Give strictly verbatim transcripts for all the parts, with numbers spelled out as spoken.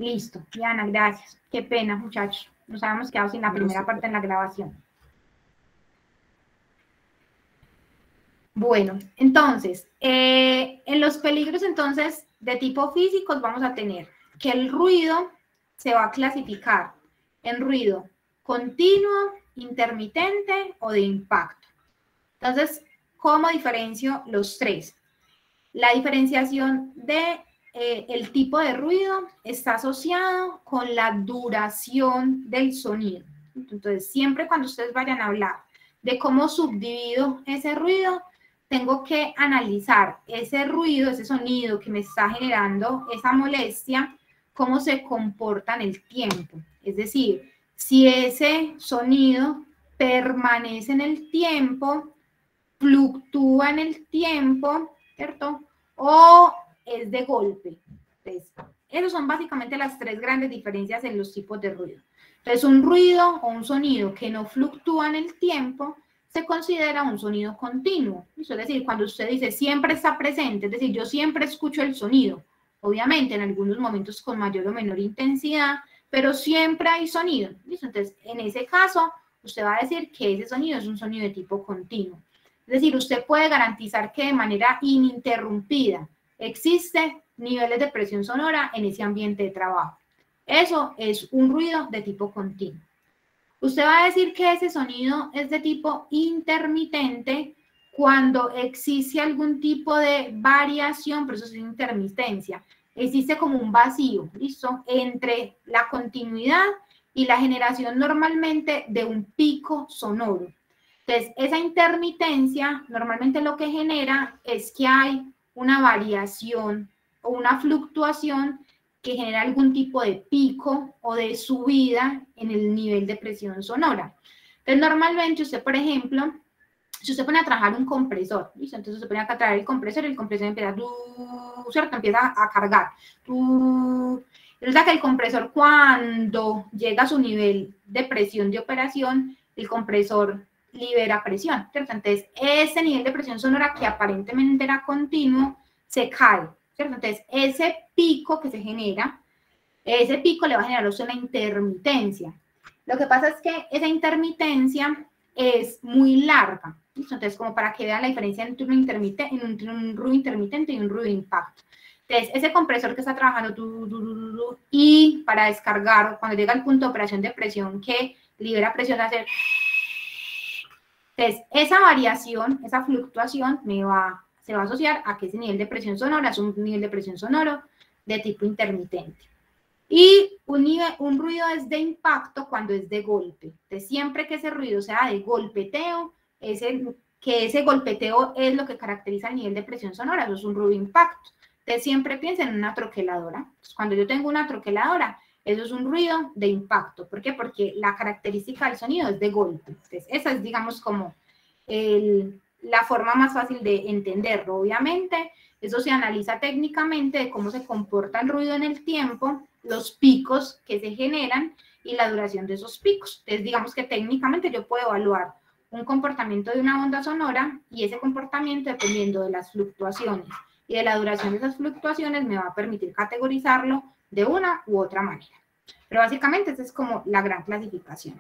Listo, Diana, gracias. Qué pena, muchachos. Nos habíamos quedado sin la no, primera sí. parte en la grabación. Bueno, entonces, eh, en los peligros entonces de tipo físicos vamos a tener que el ruido se va a clasificar en ruido continuo, intermitente o de impacto. Entonces, ¿cómo diferencio los tres? La diferenciación de eh, el tipo de ruido está asociado con la duración del sonido. Entonces, siempre cuando ustedes vayan a hablar de cómo subdivido ese ruido, tengo que analizar ese ruido, ese sonido que me está generando esa molestia, cómo se comporta en el tiempo. Es decir, si ese sonido permanece en el tiempo, fluctúa en el tiempo, ¿cierto? O es de golpe. Entonces, esas son básicamente las tres grandes diferencias en los tipos de ruido. Entonces, un ruido o un sonido que no fluctúa en el tiempo se considera un sonido continuo. Es decir, cuando usted dice siempre está presente, es decir, yo siempre escucho el sonido, obviamente en algunos momentos con mayor o menor intensidad, pero siempre hay sonido. ¿Listo? Entonces, en ese caso, usted va a decir que ese sonido es un sonido de tipo continuo. Es decir, usted puede garantizar que de manera ininterrumpida existe niveles de presión sonora en ese ambiente de trabajo. Eso es un ruido de tipo continuo. Usted va a decir que ese sonido es de tipo intermitente cuando existe algún tipo de variación, pero eso es intermitencia. Existe como un vacío, ¿listo? Entre la continuidad y la generación normalmente de un pico sonoro. Entonces, esa intermitencia normalmente lo que genera es que hay una variación o una fluctuación que genera algún tipo de pico o de subida en el nivel de presión sonora. Entonces, normalmente usted, por ejemplo, si usted pone a trabajar un compresor, ¿listo? Entonces usted pone a trabajar el compresor y el compresor empieza, ¿cierto? Empieza a cargar. Resulta que el compresor, cuando llega a su nivel de presión de operación, el compresor libera presión, ¿cierto? Entonces, ese nivel de presión sonora que aparentemente era continuo, se cae, ¿cierto? Entonces, ese pico que se genera, ese pico le va a generar una intermitencia. Lo que pasa es que esa intermitencia es muy larga, ¿listo? Entonces, como para que vean la diferencia entre un, intermitente, entre un ruido intermitente y un ruido de impacto. Entonces, ese compresor que está trabajando tu, tu, tu, tu, y para descargar, cuando llega al punto de operación de presión que libera presión, hace... Entonces, esa variación, esa fluctuación me va, se va a asociar a que ese nivel de presión sonora es un nivel de presión sonoro de tipo intermitente. Y un, nivel, un ruido es de impacto cuando es de golpe. Entonces, siempre que ese ruido sea de golpeteo, ese, que ese golpeteo es lo que caracteriza el nivel de presión sonora, eso es un ruido de impacto. Entonces, siempre piensen en una troqueladora. Entonces, cuando yo tengo una troqueladora, eso es un ruido de impacto. ¿Por qué? Porque la característica del sonido es de golpe. Entonces, esa es, digamos, como el, la forma más fácil de entenderlo. Obviamente, eso se analiza técnicamente de cómo se comporta el ruido en el tiempo, los picos que se generan y la duración de esos picos. Entonces, digamos que técnicamente yo puedo evaluar un comportamiento de una onda sonora y ese comportamiento, dependiendo de las fluctuaciones y de la duración de esas fluctuaciones, me va a permitir categorizarlo de una u otra manera. Pero básicamente esa es como la gran clasificación.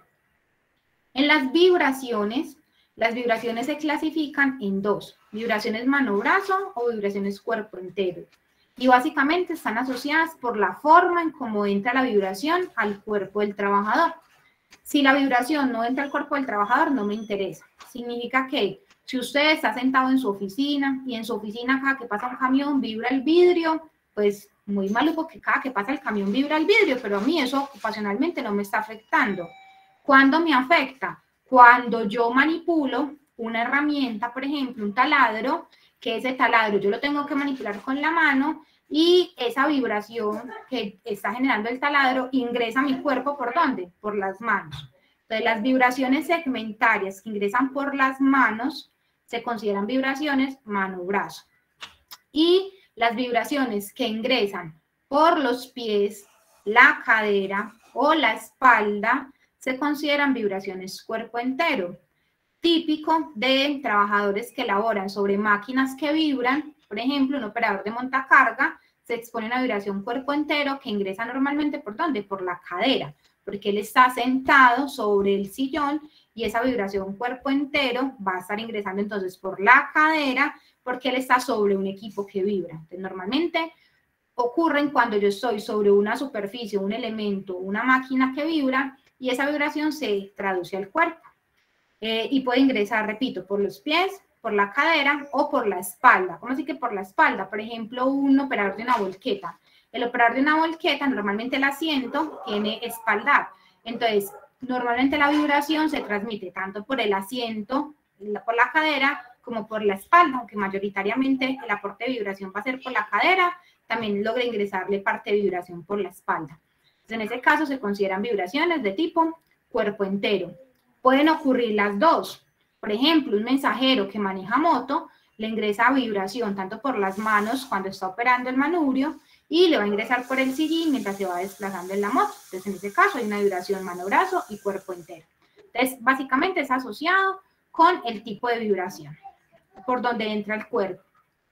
En las vibraciones, las vibraciones se clasifican en dos, vibraciones mano-brazo o vibraciones cuerpo entero. Y básicamente están asociadas por la forma en cómo entra la vibración al cuerpo del trabajador. Si la vibración no entra al cuerpo del trabajador, no me interesa. Significa que si usted está sentado en su oficina y en su oficina cada que pasa un camión vibra el vidrio, pues muy malo porque cada que pasa el camión vibra el vidrio, pero a mí eso ocupacionalmente no me está afectando. ¿Cuándo me afecta? Cuando yo manipulo una herramienta, por ejemplo, un taladro, que ese taladro yo lo tengo que manipular con la mano y esa vibración que está generando el taladro ingresa a mi cuerpo, ¿por dónde? Por las manos. Entonces, las vibraciones segmentarias que ingresan por las manos se consideran vibraciones mano-brazo. Y las vibraciones que ingresan por los pies, la cadera o la espalda se consideran vibraciones cuerpo entero. Típico de trabajadores que laboran sobre máquinas que vibran, por ejemplo, un operador de montacarga se expone a una vibración cuerpo entero que ingresa normalmente ¿por dónde? Por la cadera, porque él está sentado sobre el sillón y esa vibración cuerpo entero va a estar ingresando entonces por la cadera porque él está sobre un equipo que vibra. Entonces, normalmente ocurren cuando yo estoy sobre una superficie, un elemento, una máquina que vibra y esa vibración se traduce al cuerpo. Eh, y puede ingresar, repito, por los pies, por la cadera o por la espalda. ¿Cómo así que por la espalda? Por ejemplo, un operador de una volqueta. El operador de una volqueta, normalmente el asiento tiene espaldar. Entonces, normalmente la vibración se transmite tanto por el asiento, por la cadera, como por la espalda, aunque mayoritariamente el aporte de vibración va a ser por la cadera, también logra ingresarle parte de vibración por la espalda. Entonces, en ese caso se consideran vibraciones de tipo cuerpo entero. Pueden ocurrir las dos. Por ejemplo, un mensajero que maneja moto le ingresa vibración tanto por las manos cuando está operando el manubrio y le va a ingresar por el sillín mientras se va desplazando en la moto. Entonces, en ese caso hay una vibración mano-brazo y cuerpo entero. Entonces, básicamente es asociado con el tipo de vibración por donde entra el cuerpo.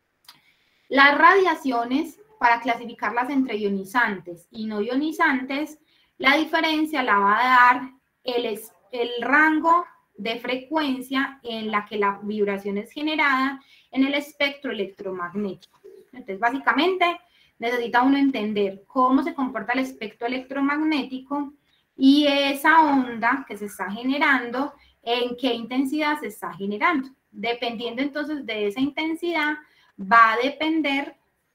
Las radiaciones, para clasificarlas entre ionizantes y no ionizantes, la diferencia la va a dar el, el rango de frecuencia en la que la vibración es generada en el espectro electromagnético. Entonces, básicamente, necesita uno entender cómo se comporta el espectro electromagnético y esa onda que se está generando, en qué intensidad se está generando. Dependiendo entonces de esa intensidad, va a depender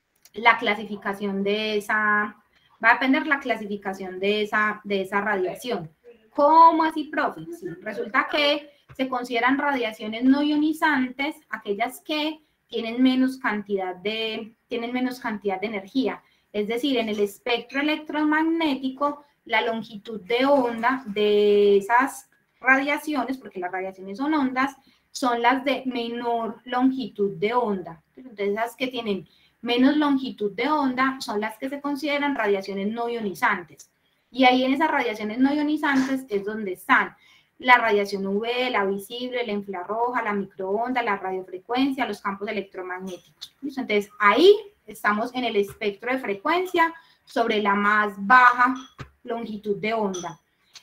la clasificación de esa, va a depender la clasificación de esa, de esa radiación. ¿Cómo así, profe? Sí, resulta que se consideran radiaciones no ionizantes aquellas que tienen menos cantidad de, tienen menos cantidad de energía. Es decir, en el espectro electromagnético, la longitud de onda de esas radiaciones, porque las radiaciones son ondas, son las de menor longitud de onda. Entonces, esas que tienen menos longitud de onda son las que se consideran radiaciones no ionizantes. Y ahí en esas radiaciones no ionizantes es donde están la radiación U V, la visible, la infrarroja, la microonda, la radiofrecuencia, los campos electromagnéticos. Entonces, ahí estamos en el espectro de frecuencia sobre la más baja longitud de onda.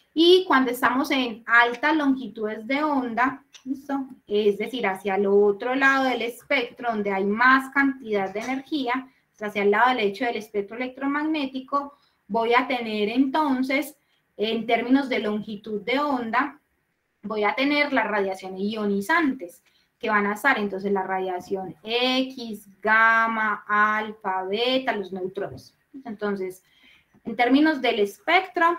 Y cuando estamos en altas longitudes de onda, ¿listo? Es decir, hacia el otro lado del espectro, donde hay más cantidad de energía, hacia el lado derecho del espectro electromagnético, voy a tener entonces, en términos de longitud de onda, voy a tener las radiaciones ionizantes, que van a estar entonces la radiación X, gamma, alfa, beta, los neutrones. Entonces, en términos del espectro,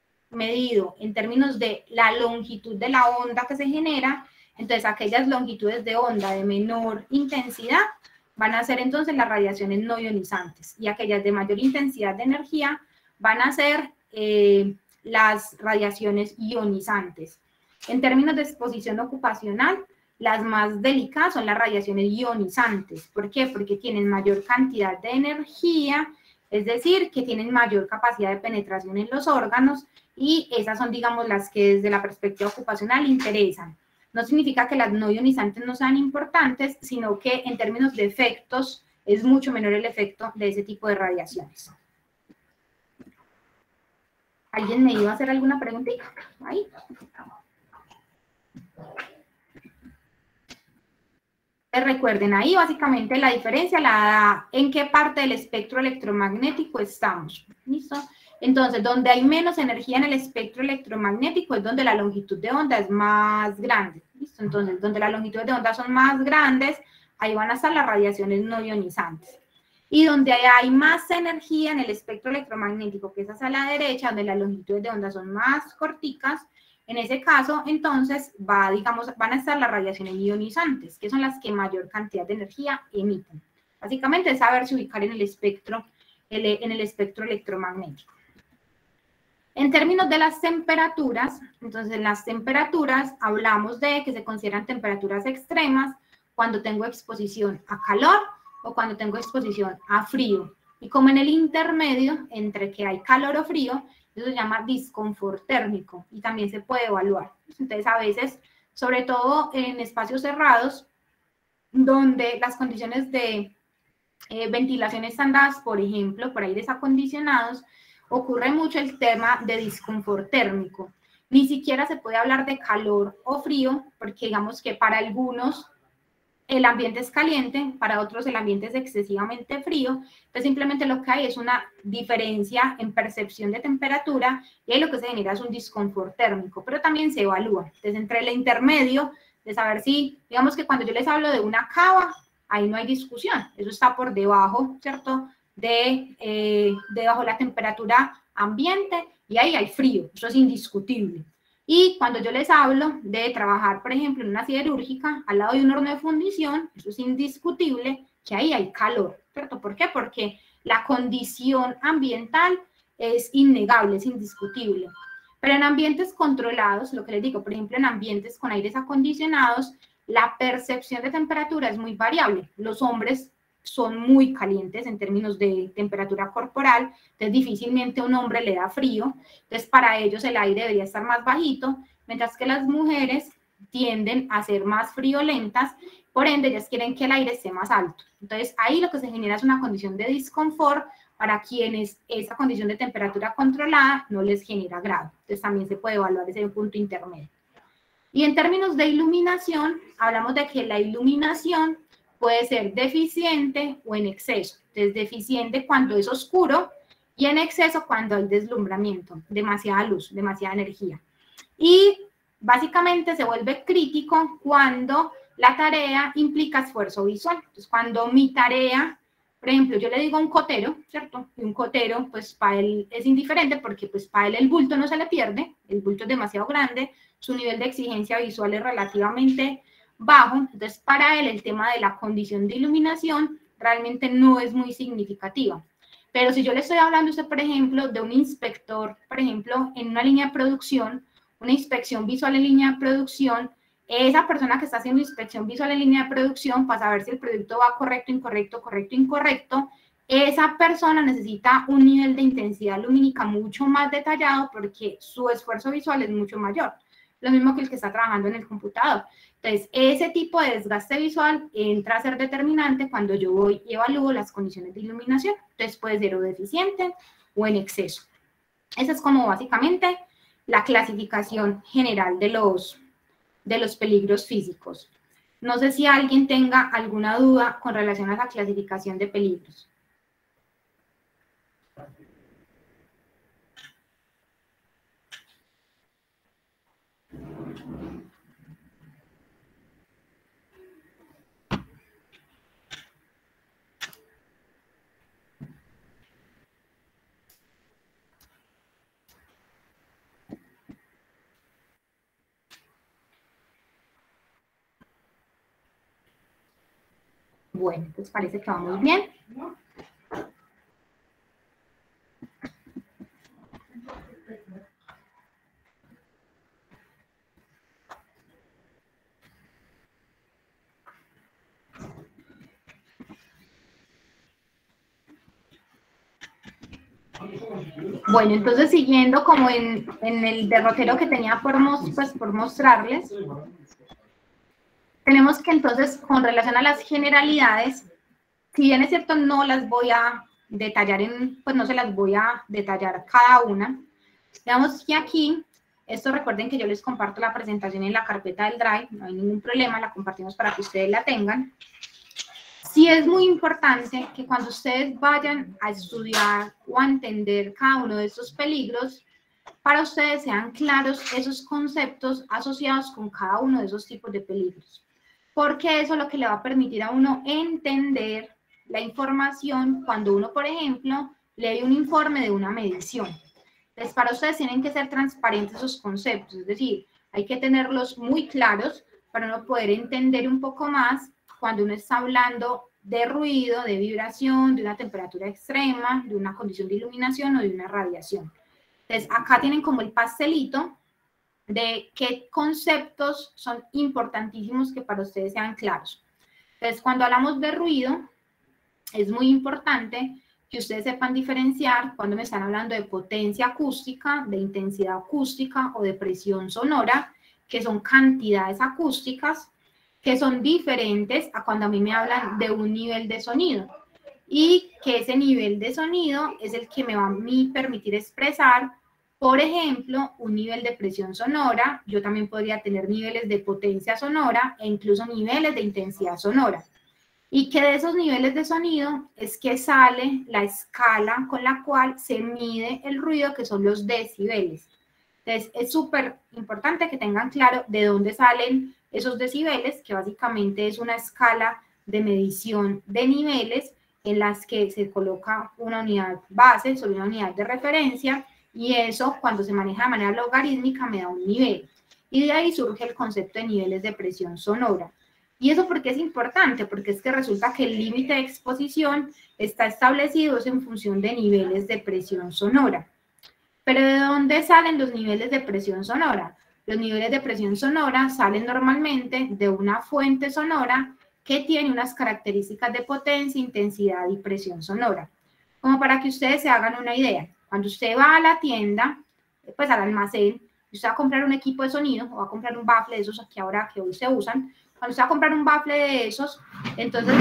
medido en términos de la longitud de la onda que se genera, entonces aquellas longitudes de onda de menor intensidad van a ser entonces las radiaciones no ionizantes y aquellas de mayor intensidad de energía van a ser eh, las radiaciones ionizantes. En términos de exposición ocupacional, las más delicadas son las radiaciones ionizantes. ¿Por qué? Porque tienen mayor cantidad de energía, es decir, que tienen mayor capacidad de penetración en los órganos y esas son, digamos, las que desde la perspectiva ocupacional interesan. No significa que las no ionizantes no sean importantes, sino que en términos de efectos es mucho menor el efecto de ese tipo de radiaciones. ¿Alguien me iba a hacer alguna preguntita? Ahí. Recuerden, ahí básicamente la diferencia la da en qué parte del espectro electromagnético estamos. ¿Listo? Entonces, donde hay menos energía en el espectro electromagnético es donde la longitud de onda es más grande. ¿Listo? Entonces, donde las longitudes de onda son más grandes, ahí van a estar las radiaciones no ionizantes. Y donde hay más energía en el espectro electromagnético, que es hacia la derecha, donde las longitudes de onda son más corticas, en ese caso, entonces, va, digamos, van a estar las radiaciones ionizantes, que son las que mayor cantidad de energía emiten. Básicamente es saberse ubicar en el espectro, en el espectro electromagnético. En términos de las temperaturas, entonces en las temperaturas hablamos de que se consideran temperaturas extremas cuando tengo exposición a calor o cuando tengo exposición a frío. Y como en el intermedio, entre que hay calor o frío, eso se llama disconfort térmico y también se puede evaluar. Entonces, a veces, sobre todo en espacios cerrados, donde las condiciones de eh, ventilaciones estandadas, por ejemplo, por aires acondicionados, ocurre mucho el tema de disconfort térmico. Ni siquiera se puede hablar de calor o frío, porque digamos que para algunos el ambiente es caliente, para otros el ambiente es excesivamente frío, entonces simplemente lo que hay es una diferencia en percepción de temperatura y ahí lo que se genera es un disconfort térmico, pero también se evalúa. Entonces entre el intermedio de saber si, digamos que cuando yo les hablo de una cava, ahí no hay discusión, eso está por debajo, ¿cierto?, de, eh, debajo de la temperatura ambiente y ahí hay frío, eso es indiscutible. Y cuando yo les hablo de trabajar, por ejemplo, en una siderúrgica, al lado de un horno de fundición, eso es indiscutible que ahí hay calor, ¿cierto? ¿Por qué? Porque la condición ambiental es innegable, es indiscutible. Pero en ambientes controlados, lo que les digo, por ejemplo, en ambientes con aires acondicionados, la percepción de temperatura es muy variable. Los hombres son muy calientes en términos de temperatura corporal, entonces difícilmente un hombre le da frío, entonces para ellos el aire debería estar más bajito, mientras que las mujeres tienden a ser más friolentas, por ende ellas quieren que el aire esté más alto. Entonces ahí lo que se genera es una condición de disconfort para quienes esa condición de temperatura controlada no les genera grado. Entonces también se puede evaluar ese punto intermedio. Y en términos de iluminación, hablamos de que la iluminación puede ser deficiente o en exceso. Entonces, deficiente cuando es oscuro y en exceso cuando hay deslumbramiento, demasiada luz, demasiada energía. Y básicamente se vuelve crítico cuando la tarea implica esfuerzo visual. Entonces, cuando mi tarea, por ejemplo, yo le digo a un cotero, ¿cierto? Y un cotero, pues para él es indiferente porque pues para él el bulto no se le pierde, el bulto es demasiado grande, su nivel de exigencia visual es relativamente bajo, entonces para él el tema de la condición de iluminación realmente no es muy significativa. Pero si yo le estoy hablando a usted, por ejemplo, de un inspector, por ejemplo, en una línea de producción, una inspección visual en línea de producción, esa persona que está haciendo inspección visual en línea de producción para saber si el producto va correcto, incorrecto, correcto, incorrecto, esa persona necesita un nivel de intensidad lumínica mucho más detallado porque su esfuerzo visual es mucho mayor. Lo mismo que el que está trabajando en el computador. Entonces, ese tipo de desgaste visual entra a ser determinante cuando yo voy y evalúo las condiciones de iluminación. Entonces, puede ser o deficiente o en exceso. Esa es como básicamente la clasificación general de los, de los peligros físicos. No sé si alguien tenga alguna duda con relación a la clasificación de peligros. Bueno, pues parece que vamos bien. Bueno, entonces siguiendo como en, en el derrotero que tenía por, pues, por mostrarles, tenemos que entonces con relación a las generalidades, si bien es cierto no las voy a detallar, en, pues no se las voy a detallar cada una, digamos que aquí, esto recuerden que yo les comparto la presentación en la carpeta del Drive, no hay ningún problema, la compartimos para que ustedes la tengan. Sí es muy importante que cuando ustedes vayan a estudiar o a entender cada uno de estos peligros, para ustedes sean claros esos conceptos asociados con cada uno de esos tipos de peligros. Porque eso es lo que le va a permitir a uno entender la información cuando uno, por ejemplo, lee un informe de una medición. Entonces, para ustedes tienen que ser transparentes esos conceptos, es decir, hay que tenerlos muy claros para uno poder entender un poco más cuando uno está hablando de ruido, de vibración, de una temperatura extrema, de una condición de iluminación o de una radiación. Entonces, acá tienen como el pastelito de qué conceptos son importantísimos que para ustedes sean claros. Entonces, cuando hablamos de ruido, es muy importante que ustedes sepan diferenciar cuando me están hablando de potencia acústica, de intensidad acústica o de presión sonora, que son cantidades acústicas, que son diferentes a cuando a mí me hablan de un nivel de sonido. y que ese nivel de sonido es el que me va a mí permitir expresar, por ejemplo, un nivel de presión sonora. Yo también podría tener niveles de potencia sonora e incluso niveles de intensidad sonora. Y que de esos niveles de sonido es que sale la escala con la cual se mide el ruido, que son los decibeles. Entonces, es súper importante que tengan claro de dónde salen esos decibeles, que básicamente es una escala de medición de niveles en las que se coloca una unidad base sobre una unidad de referencia, y eso, cuando se maneja de manera logarítmica, me da un nivel. Y de ahí surge el concepto de niveles de presión sonora. ¿Y eso por qué es importante? Porque es que resulta que el límite de exposición está establecido en función de niveles de presión sonora. ¿Pero de dónde salen los niveles de presión sonora? Los niveles de presión sonora salen normalmente de una fuente sonora que tiene unas características de potencia, intensidad y presión sonora. Como para que ustedes se hagan una idea, cuando usted va a la tienda, pues al almacén, y usted va a comprar un equipo de sonido o va a comprar un bafle de esos que ahora que hoy se usan, cuando usted va a comprar un bafle de esos, entonces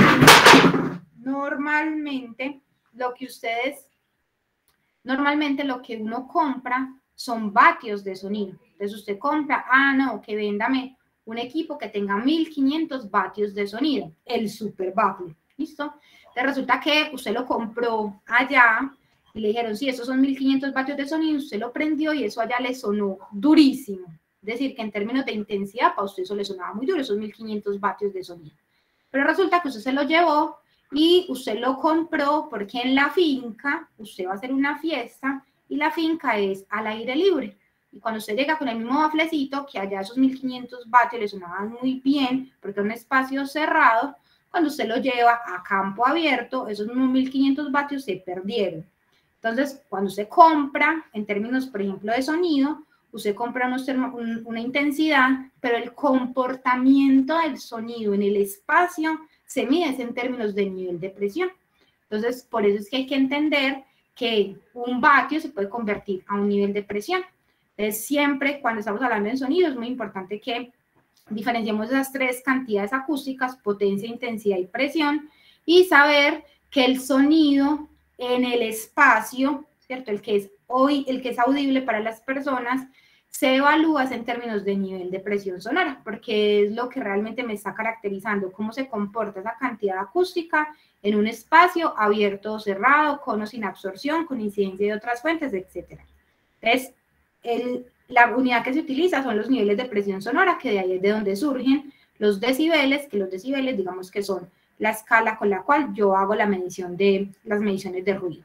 normalmente lo que ustedes, normalmente lo que uno compra son vatios de sonido. Entonces usted compra, ah, no, que véndame un equipo que tenga mil quinientos vatios de sonido, el super bafle, ¿listo? Entonces resulta que usted lo compró allá y le dijeron, sí, esos son mil quinientos vatios de sonido, usted lo prendió y eso allá le sonó durísimo. Es decir, que en términos de intensidad, para usted eso le sonaba muy duro, esos mil quinientos vatios de sonido. Pero resulta que usted se lo llevó y usted lo compró porque en la finca usted va a hacer una fiesta y la finca es al aire libre. Y cuando usted llega con el mismo baflecito, que allá esos mil quinientos vatios le sonaban muy bien porque era un espacio cerrado, cuando usted lo lleva a campo abierto, esos mismos mil quinientos vatios se perdieron. Entonces, cuando usted compra, en términos, por ejemplo, de sonido, usted compra una intensidad, pero el comportamiento del sonido en el espacio se mide en términos de nivel de presión. Entonces, por eso es que hay que entender que un vatio se puede convertir a un nivel de presión. Entonces, siempre cuando estamos hablando de sonido, es muy importante que diferenciemos esas tres cantidades acústicas: potencia, intensidad y presión, y saber que el sonido en el espacio, ¿cierto? El que es hoy, el que es audible para las personas, se evalúa en términos de nivel de presión sonora, porque es lo que realmente me está caracterizando, cómo se comporta esa cantidad acústica en un espacio abierto o cerrado, con o sin absorción, con incidencia de otras fuentes, etcétera. Entonces, el, la unidad que se utiliza son los niveles de presión sonora, que de ahí es de donde surgen los decibeles, que los decibeles, digamos que son la escala con la cual yo hago la medición de, las mediciones de ruido.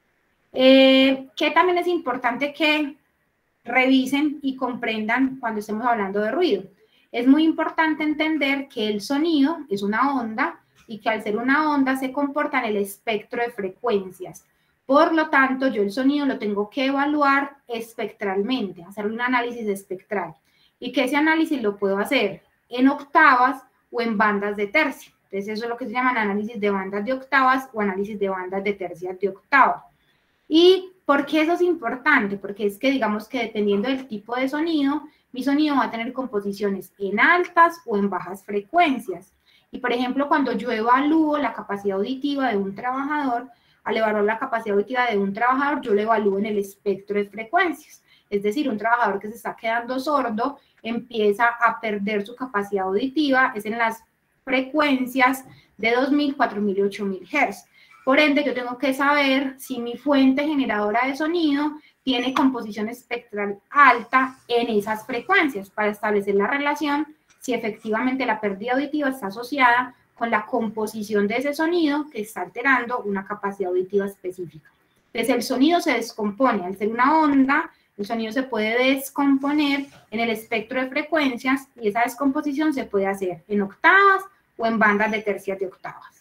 Eh, que también es importante que revisen y comprendan cuando estemos hablando de ruido. Es muy importante entender que el sonido es una onda y que al ser una onda se comporta en el espectro de frecuencias. Por lo tanto, yo el sonido lo tengo que evaluar espectralmente, hacer un análisis espectral. Y que ese análisis lo puedo hacer en octavas o en bandas de tercio. Entonces, eso es lo que se llaman análisis de bandas de octavas o análisis de bandas de tercias de octava. ¿Y por qué eso es importante? Porque es que digamos que dependiendo del tipo de sonido, mi sonido va a tener composiciones en altas o en bajas frecuencias. Y por ejemplo, cuando yo evalúo la capacidad auditiva de un trabajador, al evaluar la capacidad auditiva de un trabajador, yo lo evalúo en el espectro de frecuencias. Es decir, un trabajador que se está quedando sordo empieza a perder su capacidad auditiva, es en las frecuencias de dos mil, cuatro mil y ocho mil hertz. Por ende, yo tengo que saber si mi fuente generadora de sonido tiene composición espectral alta en esas frecuencias para establecer la relación si efectivamente la pérdida auditiva está asociada con la composición de ese sonido que está alterando una capacidad auditiva específica. Entonces, el sonido se descompone. Al ser una onda, el sonido se puede descomponer en el espectro de frecuencias y esa descomposición se puede hacer en octavas o en bandas de tercias de octavas.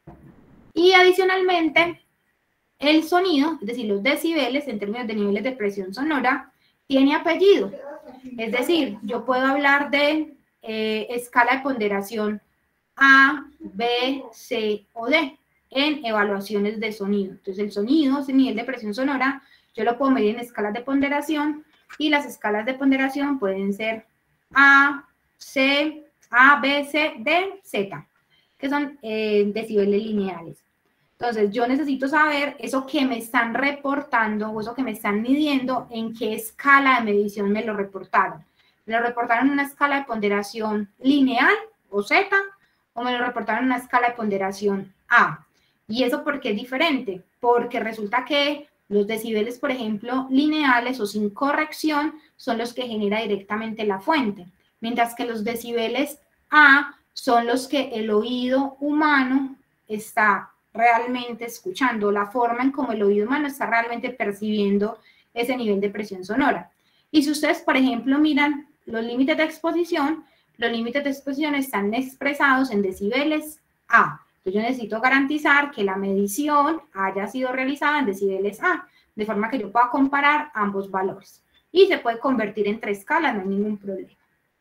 Y adicionalmente, el sonido, es decir, los decibeles en términos de niveles de presión sonora, tiene apellido. Es decir, yo puedo hablar de eh, escala de ponderación A, B, C o D en evaluaciones de sonido. Entonces, el sonido, ese nivel de presión sonora, yo lo puedo medir en escalas de ponderación y las escalas de ponderación pueden ser A, C, A, B, C, D, Z, que son eh, decibeles lineales. Entonces, yo necesito saber eso que me están reportando o eso que me están midiendo, en qué escala de medición me lo reportaron. ¿Me lo reportaron en una escala de ponderación lineal o Z o me lo reportaron en una escala de ponderación A? ¿Y eso por qué es diferente? Porque resulta que los decibeles, por ejemplo, lineales o sin corrección son los que genera directamente la fuente, mientras que los decibeles A son los que el oído humano está realmente escuchando, la forma en cómo el oído humano está realmente percibiendo ese nivel de presión sonora. Y si ustedes, por ejemplo, miran los límites de exposición, los límites de exposición están expresados en decibeles A. Entonces yo necesito garantizar que la medición haya sido realizada en decibeles A, de forma que yo pueda comparar ambos valores. Y se puede convertir en tres escalas, no hay ningún problema.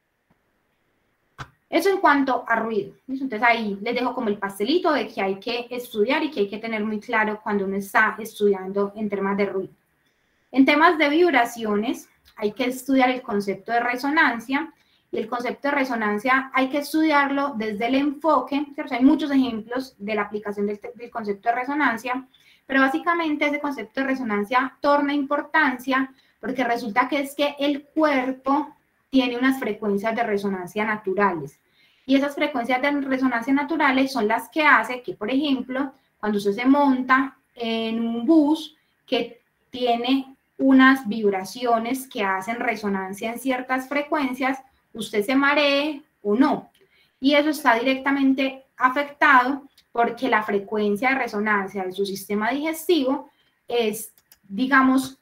Eso en cuanto a ruido. Entonces ahí les dejo como el pastelito de que hay que estudiar y que hay que tener muy claro cuando uno está estudiando en temas de ruido. En temas de vibraciones hay que estudiar el concepto de resonancia, y el concepto de resonancia hay que estudiarlo desde el enfoque, ¿cierto? Hay muchos ejemplos de la aplicación del, del concepto de resonancia, pero básicamente ese concepto de resonancia torna importancia porque resulta que es que el cuerpo tiene unas frecuencias de resonancia naturales. Y esas frecuencias de resonancia naturales son las que hacen que, por ejemplo, cuando usted se monta en un bus que tiene unas vibraciones que hacen resonancia en ciertas frecuencias, usted se maree o no. Y eso está directamente afectado porque la frecuencia de resonancia de su sistema digestivo es, digamos,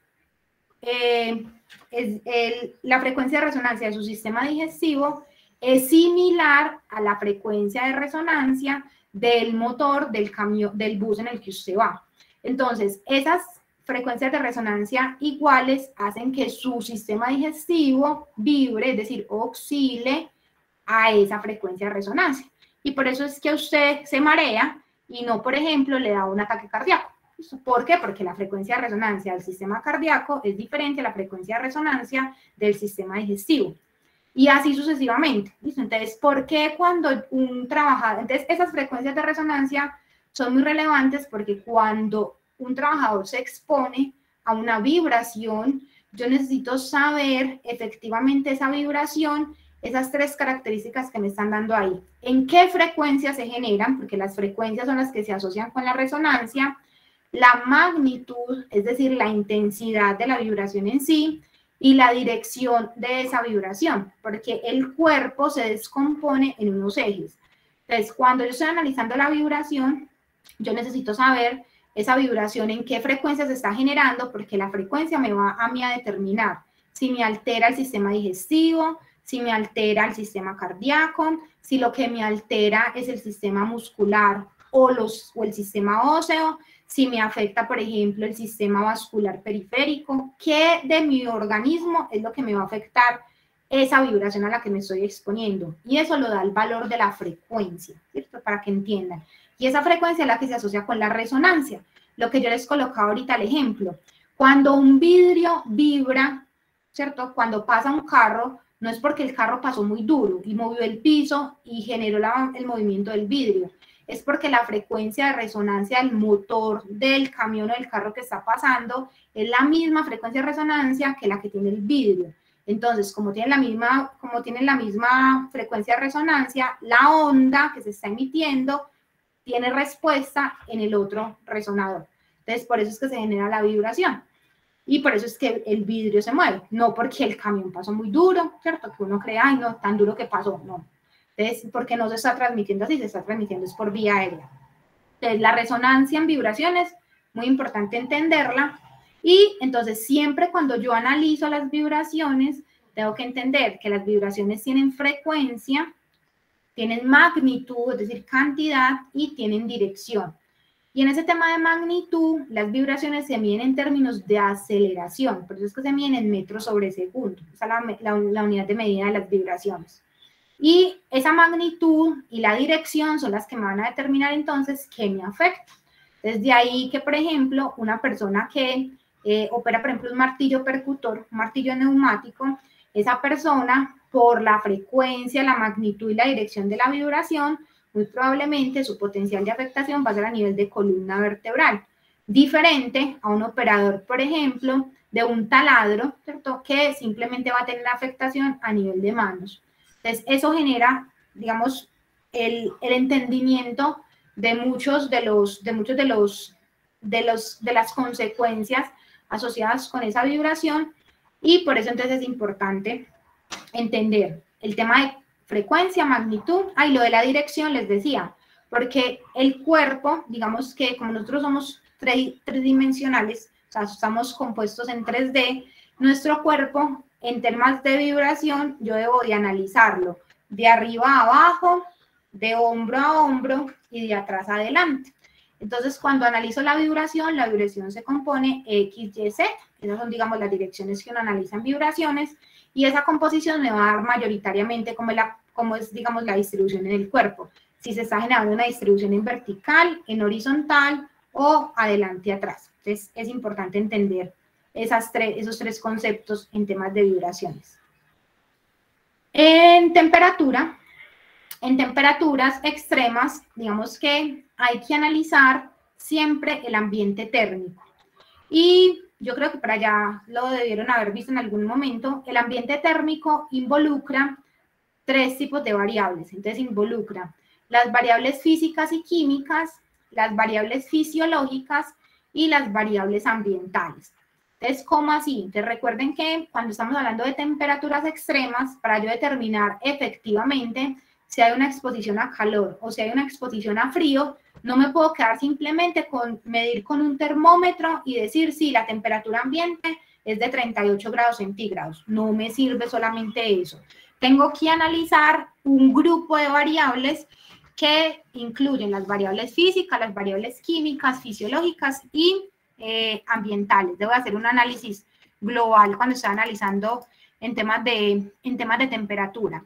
eh, es el, la frecuencia de resonancia de su sistema digestivo es similar a la frecuencia de resonancia del motor del camión, del bus en el que usted va. Entonces, esas frecuencias de resonancia iguales hacen que su sistema digestivo vibre, es decir, oscile a esa frecuencia de resonancia. Y por eso es que usted se marea y no, por ejemplo, le da un ataque cardíaco. ¿Por qué? Porque la frecuencia de resonancia del sistema cardíaco es diferente a la frecuencia de resonancia del sistema digestivo. Y así sucesivamente. ¿Listo? Entonces, ¿por qué cuando un trabajador... Entonces, esas frecuencias de resonancia son muy relevantes porque cuando un trabajador se expone a una vibración, yo necesito saber efectivamente esa vibración, esas tres características que me están dando ahí. ¿En qué frecuencia se generan? Porque las frecuencias son las que se asocian con la resonancia. La magnitud, es decir, la intensidad de la vibración en sí, y la dirección de esa vibración, porque el cuerpo se descompone en unos ejes. Entonces, cuando yo estoy analizando la vibración, yo necesito saber esa vibración en qué frecuencia se está generando, porque la frecuencia me va a mí a determinar si me altera el sistema digestivo, si me altera el sistema cardíaco, si lo que me altera es el sistema muscular o, los, o el sistema óseo, si me afecta, por ejemplo, el sistema vascular periférico, qué de mi organismo es lo que me va a afectar esa vibración a la que me estoy exponiendo. Y eso lo da el valor de la frecuencia, ¿cierto? Para que entiendan. Y esa frecuencia es la que se asocia con la resonancia. Lo que yo les colocaba ahorita el ejemplo. Cuando un vidrio vibra, ¿cierto? Cuando pasa un carro, no es porque el carro pasó muy duro y movió el piso y generó la, el movimiento del vidrio. Es porque la frecuencia de resonancia del motor del camión o del carro que está pasando es la misma frecuencia de resonancia que la que tiene el vidrio. Entonces, como tienen la misma, como tienen la misma frecuencia de resonancia, la onda que se está emitiendo tiene respuesta en el otro resonador. Entonces, por eso es que se genera la vibración. Y por eso es que el vidrio se mueve. No porque el camión pasó muy duro, ¿cierto? Que uno cree, ay, no, tan duro que pasó. No. Entonces, porque no se está transmitiendo así, se está transmitiendo es por vía aérea. Entonces, la resonancia en vibraciones, muy importante entenderla. Y entonces, siempre cuando yo analizo las vibraciones, tengo que entender que las vibraciones tienen frecuencia, tienen magnitud, es decir, cantidad, y tienen dirección. Y en ese tema de magnitud, las vibraciones se miden en términos de aceleración, por eso es que se miden en metros sobre segundo. Esa es la, la, la unidad de medida de las vibraciones. Y esa magnitud y la dirección son las que me van a determinar entonces qué me afecta. Desde ahí que, por ejemplo, una persona que eh, opera, por ejemplo, un martillo percutor, un martillo neumático, esa persona, por la frecuencia, la magnitud y la dirección de la vibración, muy probablemente su potencial de afectación va a ser a nivel de columna vertebral, diferente a un operador, por ejemplo, de un taladro, ¿cierto?, que simplemente va a tener afectación a nivel de manos. Entonces, eso genera, digamos, el, el entendimiento de muchos de los, de muchos de los, de los, de las consecuencias asociadas con esa vibración, y por eso entonces es importante entender el tema de frecuencia, magnitud, ah, y lo de la dirección les decía, porque el cuerpo, digamos que como nosotros somos tridimensionales, o sea, estamos compuestos en tres D, nuestro cuerpo, en temas de vibración, yo debo de analizarlo de arriba a abajo, de hombro a hombro y de atrás a adelante. Entonces, cuando analizo la vibración, la vibración se compone X, Y, Z, esas son, digamos, las direcciones que uno analiza en vibraciones, y esa composición me va a dar mayoritariamente como, la, como es, digamos, la distribución en el cuerpo. Si se está generando una distribución en vertical, en horizontal o adelante y atrás. Entonces, es importante entender esas tres, esos tres conceptos en temas de vibraciones. En temperatura, en temperaturas extremas, digamos que hay que analizar siempre el ambiente térmico. Y yo creo que para allá lo debieron haber visto en algún momento. El ambiente térmico involucra tres tipos de variables. Entonces, involucra las variables físicas y químicas, las variables fisiológicas y las variables ambientales. Entonces, ¿cómo así? Entonces, recuerden que cuando estamos hablando de temperaturas extremas, para yo determinar efectivamente si hay una exposición a calor o si hay una exposición a frío, no me puedo quedar simplemente con medir con un termómetro y decir si la temperatura ambiente es de treinta y ocho grados centígrados. No me sirve solamente eso. Tengo que analizar un grupo de variables que incluyen las variables físicas, las variables químicas, fisiológicas y eh, ambientales. Debo hacer un análisis global cuando estoy analizando en temas de, en temas de temperatura.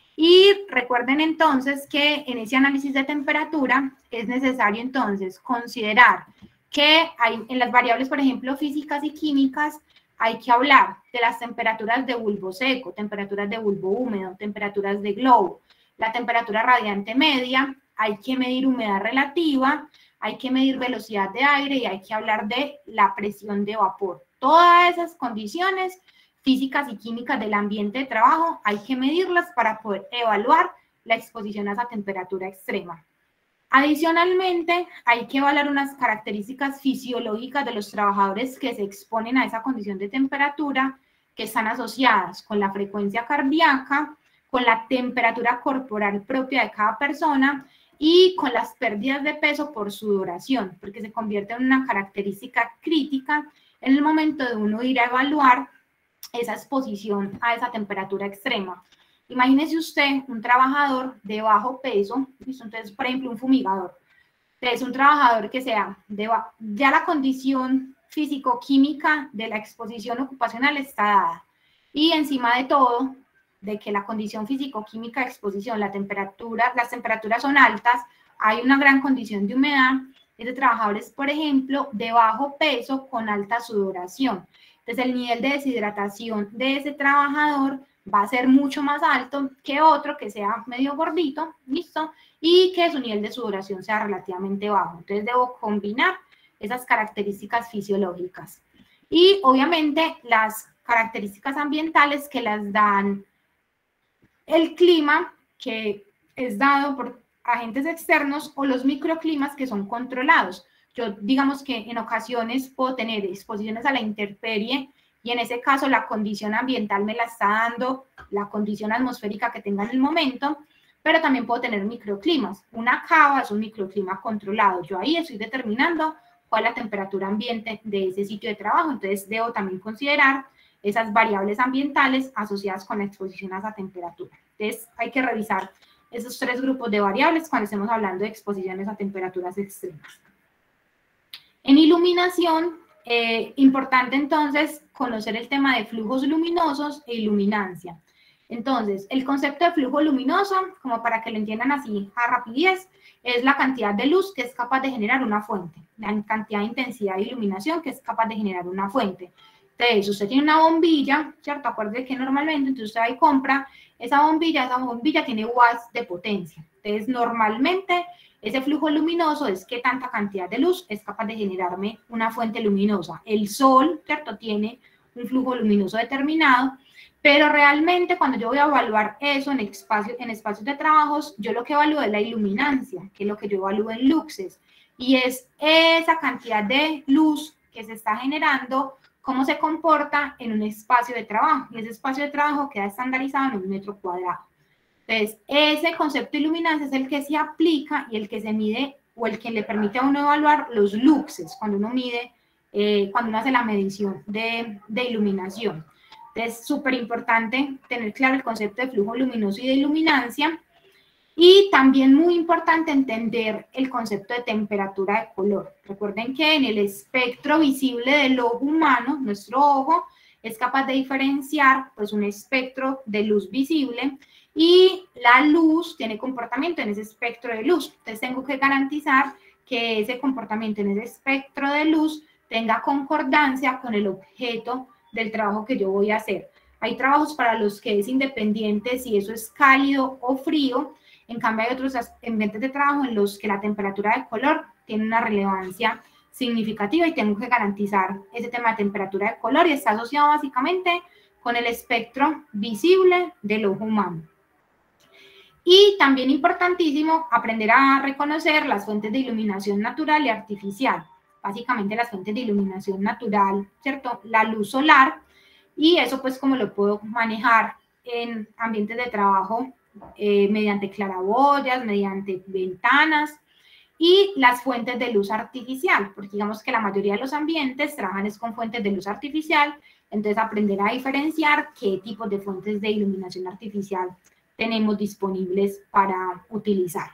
Y recuerden entonces que en ese análisis de temperatura es necesario entonces considerar que hay en las variables, por ejemplo, físicas y químicas, hay que hablar de las temperaturas de bulbo seco, temperaturas de bulbo húmedo, temperaturas de globo, la temperatura radiante media, hay que medir humedad relativa, hay que medir velocidad de aire y hay que hablar de la presión de vapor. Todas esas condiciones físicas y químicas del ambiente de trabajo hay que medirlas para poder evaluar la exposición a esa temperatura extrema. Adicionalmente, hay que evaluar unas características fisiológicas de los trabajadores que se exponen a esa condición de temperatura, que están asociadas con la frecuencia cardíaca, con la temperatura corporal propia de cada persona y con las pérdidas de peso por sudoración, porque se convierte en una característica crítica en el momento de uno ir a evaluar esa exposición a esa temperatura extrema. Imagínese usted un trabajador de bajo peso, entonces, por ejemplo, un fumigador. Entonces, un trabajador que sea de bajo, ya la condición físico-química de la exposición ocupacional está dada. Y encima de todo, de que la condición físico-química de exposición, la temperatura, las temperaturas son altas, hay una gran condición de humedad, es de trabajadores, por ejemplo, de bajo peso con alta sudoración. Entonces, el nivel de deshidratación de ese trabajador va a ser mucho más alto que otro que sea medio gordito, ¿listo? Y que su nivel de sudoración sea relativamente bajo. Entonces, debo combinar esas características fisiológicas. Y, obviamente, las características ambientales que las dan el clima, que es dado por agentes externos, o los microclimas que son controlados. Yo, digamos que en ocasiones puedo tener exposiciones a la intemperie y en ese caso la condición ambiental me la está dando la condición atmosférica que tenga en el momento, pero también puedo tener microclimas. Una cava es un microclima controlado. Yo ahí estoy determinando cuál es la temperatura ambiente de ese sitio de trabajo. Entonces, debo también considerar esas variables ambientales asociadas con la exposición a esa temperatura. Entonces, hay que revisar esos tres grupos de variables cuando estemos hablando de exposiciones a temperaturas extremas. En iluminación, eh, importante entonces conocer el tema de flujos luminosos e iluminancia. Entonces, el concepto de flujo luminoso, como para que lo entiendan así a rapidez, es la cantidad de luz que es capaz de generar una fuente, la cantidad de intensidad de iluminación que es capaz de generar una fuente. Entonces, usted tiene una bombilla, ¿cierto? Acuérdese que normalmente, entonces usted va y compra esa bombilla, esa bombilla tiene watts de potencia. Entonces, normalmente, ese flujo luminoso es qué tanta cantidad de luz es capaz de generarme una fuente luminosa. El sol, ¿cierto?, tiene un flujo luminoso determinado, pero realmente cuando yo voy a evaluar eso en, espacio, en espacios de trabajos, yo lo que evalúo es la iluminancia, que es lo que yo evalúo en luxes, y es esa cantidad de luz que se está generando, cómo se comporta en un espacio de trabajo, y ese espacio de trabajo queda estandarizado en un metro cuadrado. Entonces, ese concepto de iluminancia es el que se aplica y el que se mide, o el que le permite a uno evaluar los luxes, cuando uno mide, eh, cuando uno hace la medición de, de iluminación. Entonces, súper importante tener claro el concepto de flujo luminoso y de iluminancia. Y también muy importante entender el concepto de temperatura de color. Recuerden que en el espectro visible del ojo humano, nuestro ojo es capaz de diferenciar pues, un espectro de luz visible, y la luz tiene comportamiento en ese espectro de luz. Entonces tengo que garantizar que ese comportamiento en ese espectro de luz tenga concordancia con el objeto del trabajo que yo voy a hacer. Hay trabajos para los que es independiente si eso es cálido o frío. En cambio, hay otros ambientes de trabajo en los que la temperatura de color tiene una relevancia significativa y tengo que garantizar ese tema de temperatura de color, y está asociado básicamente con el espectro visible del ojo humano. Y también importantísimo aprender a reconocer las fuentes de iluminación natural y artificial. Básicamente las fuentes de iluminación natural, ¿cierto? La luz solar, y eso pues como lo puedo manejar en ambientes de trabajo eh, mediante claraboyas, mediante ventanas, y las fuentes de luz artificial, porque digamos que la mayoría de los ambientes trabajan es con fuentes de luz artificial, entonces aprender a diferenciar qué tipos de fuentes de iluminación artificial tenemos disponibles para utilizar.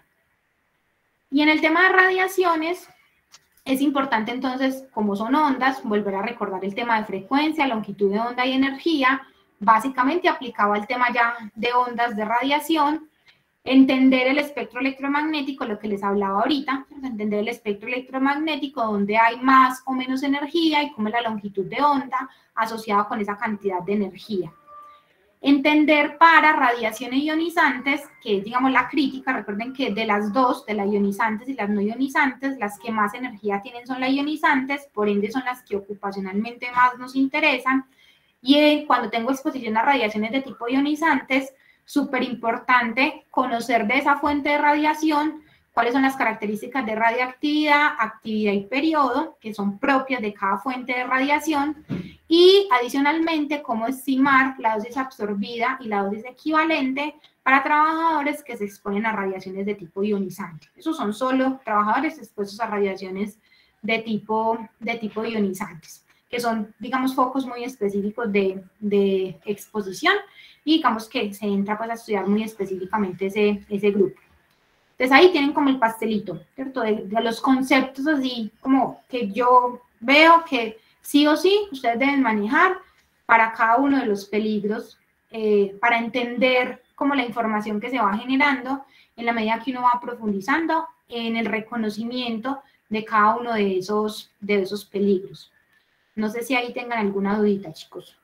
Y en el tema de radiaciones, es importante entonces, como son ondas, volver a recordar el tema de frecuencia, longitud de onda y energía, básicamente aplicado al tema ya de ondas de radiación, entender el espectro electromagnético, lo que les hablaba ahorita, entender el espectro electromagnético, donde hay más o menos energía y cómo es la longitud de onda asociada con esa cantidad de energía. Entender para radiaciones ionizantes, que es, digamos, la crítica. Recuerden que de las dos, de las ionizantes y las no ionizantes, las que más energía tienen son las ionizantes, por ende son las que ocupacionalmente más nos interesan. Y eh, cuando tengo exposición a radiaciones de tipo ionizantes, súper importante conocer de esa fuente de radiación cuáles son las características de radiactividad, actividad y periodo, que son propias de cada fuente de radiación, y adicionalmente cómo estimar la dosis absorbida y la dosis equivalente para trabajadores que se exponen a radiaciones de tipo ionizante. Esos son solo trabajadores expuestos a radiaciones de tipo, de tipo ionizantes, que son, digamos, focos muy específicos de, de exposición, y digamos que se entra pues a estudiar muy específicamente ese, ese grupo. Entonces ahí tienen como el pastelito, ¿cierto? De, de los conceptos así como que yo veo que sí o sí ustedes deben manejar para cada uno de los peligros, eh, para entender como la información que se va generando en la medida que uno va profundizando en el reconocimiento de cada uno de esos, de esos peligros. No sé si ahí tengan alguna dudita, chicos.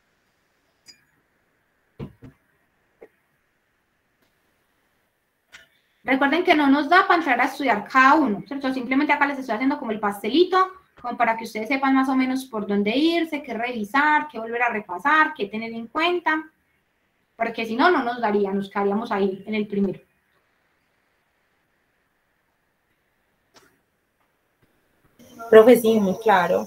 Recuerden que no nos da para entrar a estudiar cada uno, ¿cierto? Simplemente acá les estoy haciendo como el pastelito, como para que ustedes sepan más o menos por dónde irse, qué revisar, qué volver a repasar, qué tener en cuenta, porque si no, no nos daría, nos quedaríamos ahí en el primero. Profe, sí, muy claro.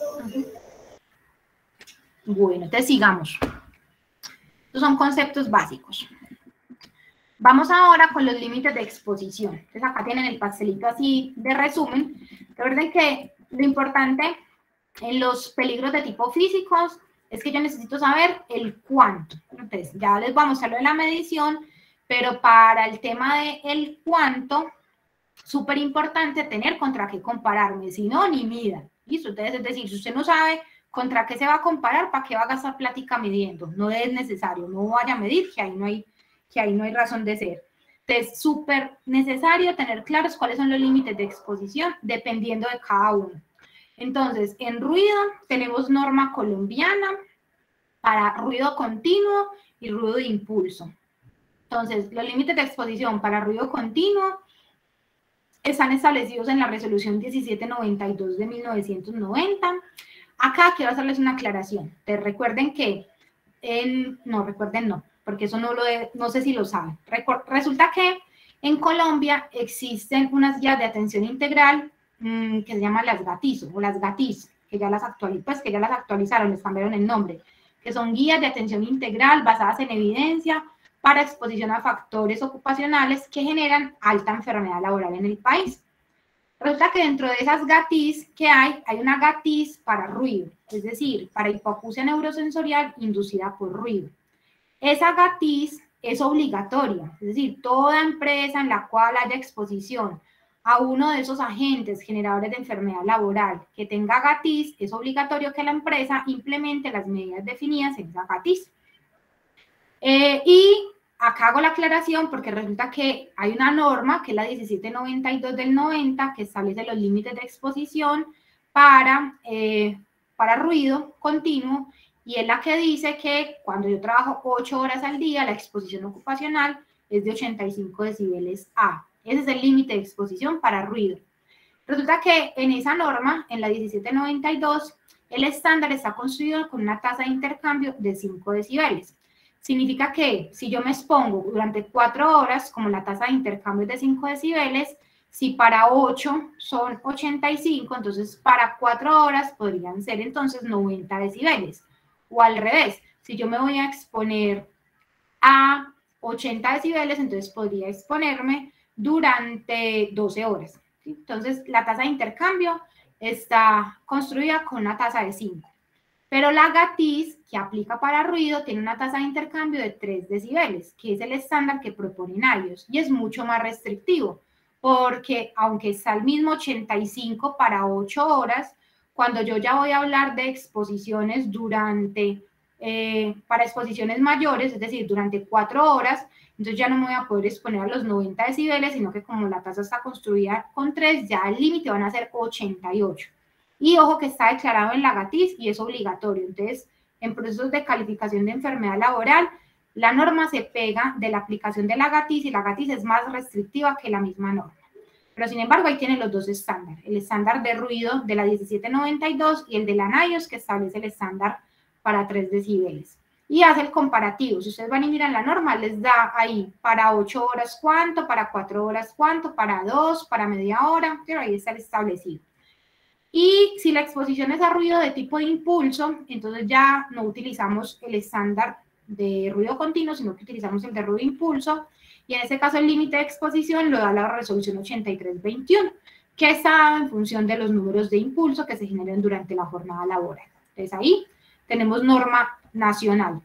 Bueno, entonces sigamos. Estos son conceptos básicos. Vamos ahora con los límites de exposición. Entonces acá tienen el pastelito así de resumen. Recuerden que lo importante en los peligros de tipo físicos es que yo necesito saber el cuánto. Entonces ya les voy a mostrar lo de la medición, pero para el tema de el cuánto, súper importante tener contra qué compararme, si no, ni mida. ¿Listo? Entonces, es decir, si usted no sabe contra qué se va a comparar, ¿para qué va a gastar plática midiendo? No es necesario, no vaya a medir, que ahí no hay, que ahí no hay razón de ser. Entonces, súper necesario tener claros cuáles son los límites de exposición dependiendo de cada uno. Entonces, en ruido tenemos norma colombiana para ruido continuo y ruido de impulso. Entonces, los límites de exposición para ruido continuo están establecidos en la resolución diecisiete noventa y dos de mil novecientos noventa. Acá quiero hacerles una aclaración. Te recuerden que, en, no, recuerden no, porque eso no lo de, no sé si lo saben. Recu resulta que en Colombia existen unas guías de atención integral mmm, que se llaman las GATIS o las GATIS, que ya las actualizaron, pues que ya las actualizaron, les cambiaron el nombre, que son guías de atención integral basadas en evidencia para exposición a factores ocupacionales que generan alta enfermedad laboral en el país. Resulta que dentro de esas GATIS que hay, hay una GATIS para ruido, es decir, para hipoacusia neurosensorial inducida por ruido. Esa GATIS es obligatoria, es decir, toda empresa en la cual haya exposición a uno de esos agentes generadores de enfermedad laboral que tenga GATIS, es obligatorio que la empresa implemente las medidas definidas en esa GATIS. Eh, y acá hago la aclaración porque resulta que hay una norma, que es la diecisiete noventa y dos del noventa, que establece los límites de exposición para, eh, para ruido continuo, y es la que dice que cuando yo trabajo ocho horas al día, la exposición ocupacional es de ochenta y cinco decibeles A. Ese es el límite de exposición para ruido. Resulta que en esa norma, en la diecisiete noventa y dos, el estándar está construido con una tasa de intercambio de cinco decibeles. Significa que si yo me expongo durante cuatro horas, como la tasa de intercambio es de cinco decibeles, si para ocho son ochenta y cinco, entonces para cuatro horas podrían ser entonces noventa decibeles. O al revés, si yo me voy a exponer a ochenta decibeles, entonces podría exponerme durante doce horas. ¿Sí? Entonces la tasa de intercambio está construida con una tasa de cinco. Pero la GATIS, que aplica para ruido, tiene una tasa de intercambio de tres decibeles, que es el estándar que proponen ellos, y es mucho más restrictivo, porque aunque está el mismo ochenta y cinco para ocho horas, cuando yo ya voy a hablar de exposiciones durante, eh, para exposiciones mayores, es decir, durante cuatro horas, entonces ya no me voy a poder exponer a los noventa decibeles, sino que como la tasa está construida con tres, ya el límite van a ser ochenta y ocho. Y ojo que está declarado en la GATIS y es obligatorio. Entonces, en procesos de calificación de enfermedad laboral, la norma se pega de la aplicación de la GATIS y la GATIS es más restrictiva que la misma norma. Pero, sin embargo, ahí tienen los dos estándares. El estándar de ruido de la diecisiete noventa y dos y el de la ANAIOS, que establece el estándar para tres decibeles. Y hace el comparativo. Si ustedes van y miran la norma, les da ahí para ocho horas cuánto, para cuatro horas cuánto, para dos, para media hora, pero ahí está el establecido. Y si la exposición es a ruido de tipo de impulso, entonces ya no utilizamos el estándar de ruido continuo, sino que utilizamos el de ruido impulso. Y en este caso el límite de exposición lo da la resolución ochenta y tres veintiuno, que está dado en función de los números de impulso que se generen durante la jornada laboral. Entonces ahí tenemos norma nacional.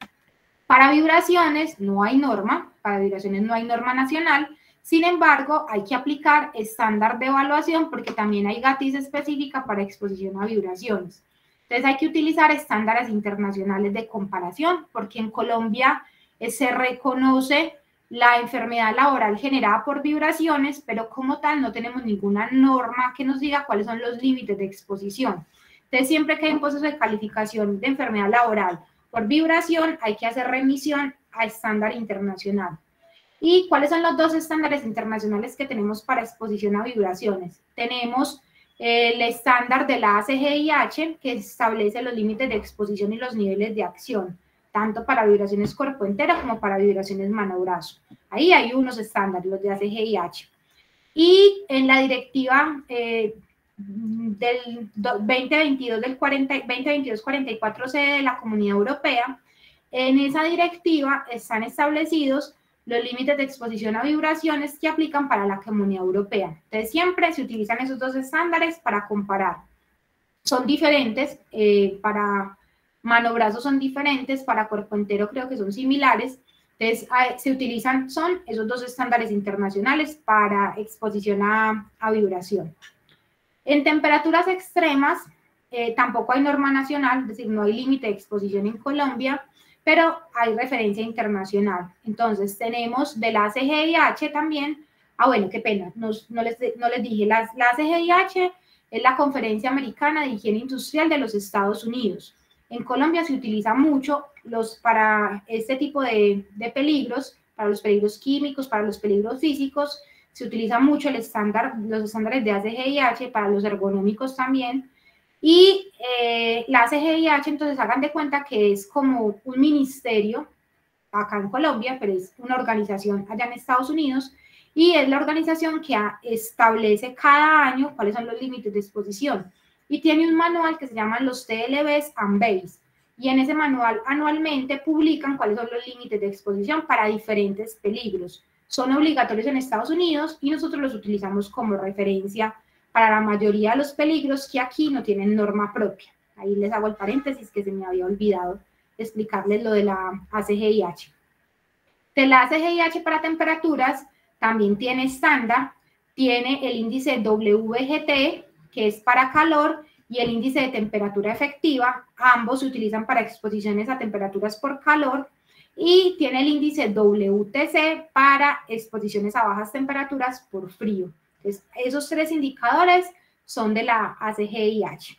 Para vibraciones no hay norma, para vibraciones no hay norma nacional. Sin embargo, hay que aplicar estándar de evaluación porque también hay GATIS específica para exposición a vibraciones. Entonces hay que utilizar estándares internacionales de comparación porque en Colombia eh, se reconoce la enfermedad laboral generada por vibraciones, pero como tal no tenemos ninguna norma que nos diga cuáles son los límites de exposición. Entonces siempre que hay un proceso de calificación de enfermedad laboral por vibración, hay que hacer remisión a estándar internacional. ¿Y cuáles son los dos estándares internacionales que tenemos para exposición a vibraciones? Tenemos el estándar de la A C G I H, que establece los límites de exposición y los niveles de acción, tanto para vibraciones cuerpo entero como para vibraciones mano-brazo. Ahí hay unos estándares, los de A C G I H. Y en la directiva eh, del veinte veintidós del veinte veintidós cuarenta y cuatro C de la Comunidad Europea, en esa directiva están establecidos los límites de exposición a vibraciones que aplican para la Comunidad Europea. Entonces, siempre se utilizan esos dos estándares para comparar. Son diferentes, eh, para mano-brazo son diferentes, para cuerpo entero creo que son similares. Entonces, eh, se utilizan, son esos dos estándares internacionales para exposición a, a vibración. En temperaturas extremas, eh, tampoco hay norma nacional, es decir, no hay límite de exposición en Colombia, pero hay referencia internacional. Entonces, tenemos de la A C G I H también, ah, bueno, qué pena, no, no, les, no les dije, la, la A C G I H es la Conferencia Americana de Higiene Industrial de los Estados Unidos. En Colombia se utiliza mucho los, para este tipo de, de peligros, para los peligros químicos, para los peligros físicos. Se utiliza mucho el estándar, los estándares de A C G I H, para los ergonómicos también. Y eh, la A C G I H, entonces hagan de cuenta que es como un ministerio acá en Colombia, pero es una organización allá en Estados Unidos, y es la organización que establece cada año cuáles son los límites de exposición. Y tiene un manual que se llama los T L Bs and Bs, y en ese manual anualmente publican cuáles son los límites de exposición para diferentes peligros. Son obligatorios en Estados Unidos y nosotros los utilizamos como referencia para la mayoría de los peligros que aquí no tienen norma propia. Ahí les hago el paréntesis que se me había olvidado explicarles lo de la A C G I H. De la A C G I H para temperaturas también tiene estándar, tiene el índice W G T, que es para calor, y el índice de temperatura efectiva. Ambos se utilizan para exposiciones a temperaturas por calor, y tiene el índice W T C para exposiciones a bajas temperaturas por frío. Entonces, esos tres indicadores son de la A C G I H.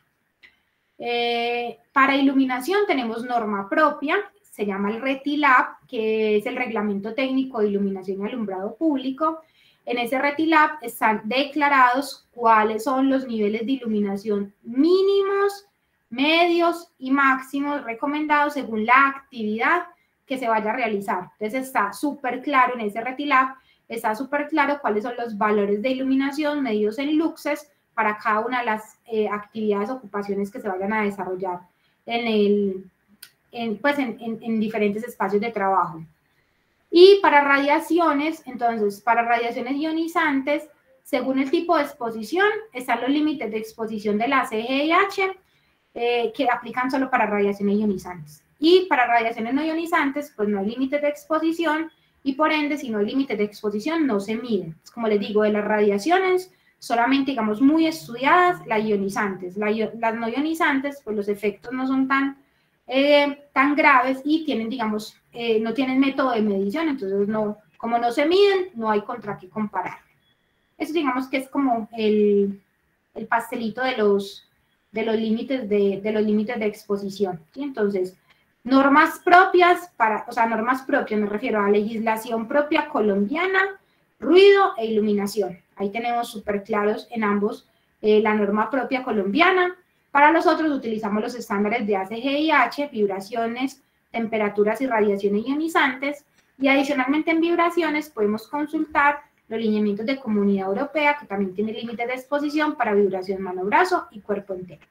Eh, para iluminación tenemos norma propia, se llama el RETILAB, que es el Reglamento Técnico de Iluminación y Alumbrado Público. En ese RETILAB están declarados cuáles son los niveles de iluminación mínimos, medios y máximos recomendados según la actividad que se vaya a realizar. Entonces está súper claro en ese RETILAB, está súper claro cuáles son los valores de iluminación medidos en luxes para cada una de las eh, actividades, ocupaciones que se vayan a desarrollar en, el, en, pues en, en, en diferentes espacios de trabajo. Y para radiaciones, entonces, para radiaciones ionizantes, según el tipo de exposición, están los límites de exposición de la A C G I H, eh, que aplican solo para radiaciones ionizantes. Y para radiaciones no ionizantes, pues no hay límites de exposición, y por ende, si no hay límites de exposición, no se miden. Es como les digo, de las radiaciones, solamente, digamos, muy estudiadas, las ionizantes. La, las no ionizantes, pues los efectos no son tan, eh, tan graves y tienen, digamos, eh, no tienen método de medición, entonces, no, como no se miden, no hay contra qué comparar. Eso, digamos, que es como el, el pastelito de los, de los límites de, de los límites de exposición, ¿sí? Entonces, normas propias, para, o sea, normas propias, me refiero a legislación propia colombiana, ruido e iluminación. Ahí tenemos súper claros en ambos eh, la norma propia colombiana. Para los otros utilizamos los estándares de A C G I H, vibraciones, temperaturas y radiaciones ionizantes. Y adicionalmente en vibraciones podemos consultar los lineamientos de Comunidad Europea, que también tiene límites de exposición para vibración mano-brazo y cuerpo entero.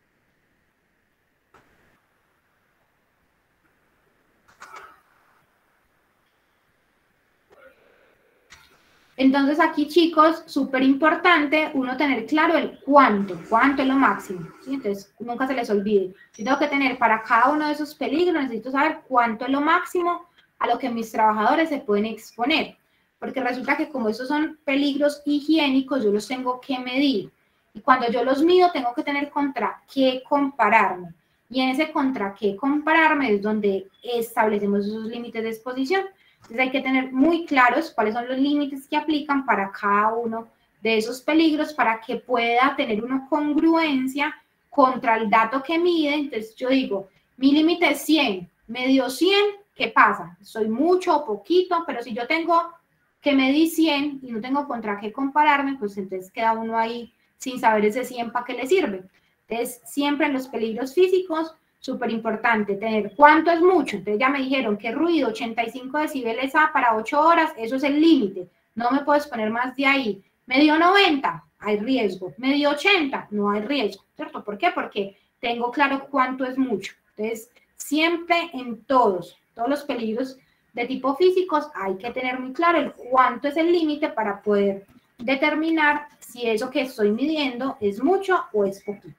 Entonces aquí, chicos, súper importante uno tener claro el cuánto, cuánto es lo máximo, ¿sí? Entonces nunca se les olvide. Yo tengo que tener para cada uno de esos peligros, necesito saber cuánto es lo máximo a lo que mis trabajadores se pueden exponer. Porque resulta que como estos son peligros higiénicos, yo los tengo que medir. Y cuando yo los mido, tengo que tener contra qué compararme. Y en ese contra qué compararme es donde establecemos esos límites de exposición. Entonces hay que tener muy claros cuáles son los límites que aplican para cada uno de esos peligros para que pueda tener una congruencia contra el dato que mide. Entonces yo digo, mi límite es cien, me dio cien, ¿qué pasa? Soy mucho o poquito, pero si yo tengo que medir cien y no tengo contra qué compararme, pues entonces queda uno ahí sin saber ese cien para qué le sirve. Entonces siempre en los peligros físicos, súper importante tener cuánto es mucho. Entonces ya me dijeron que ruido, ochenta y cinco decibeles A para ocho horas, eso es el límite. No me puedes poner más de ahí. Me dio noventa, hay riesgo. Me dio ochenta, no hay riesgo, ¿cierto? ¿Por qué? Porque tengo claro cuánto es mucho. Entonces, siempre en todos, todos los peligros de tipo físicos, hay que tener muy claro el cuánto es el límite para poder determinar si eso que estoy midiendo es mucho o es poquito.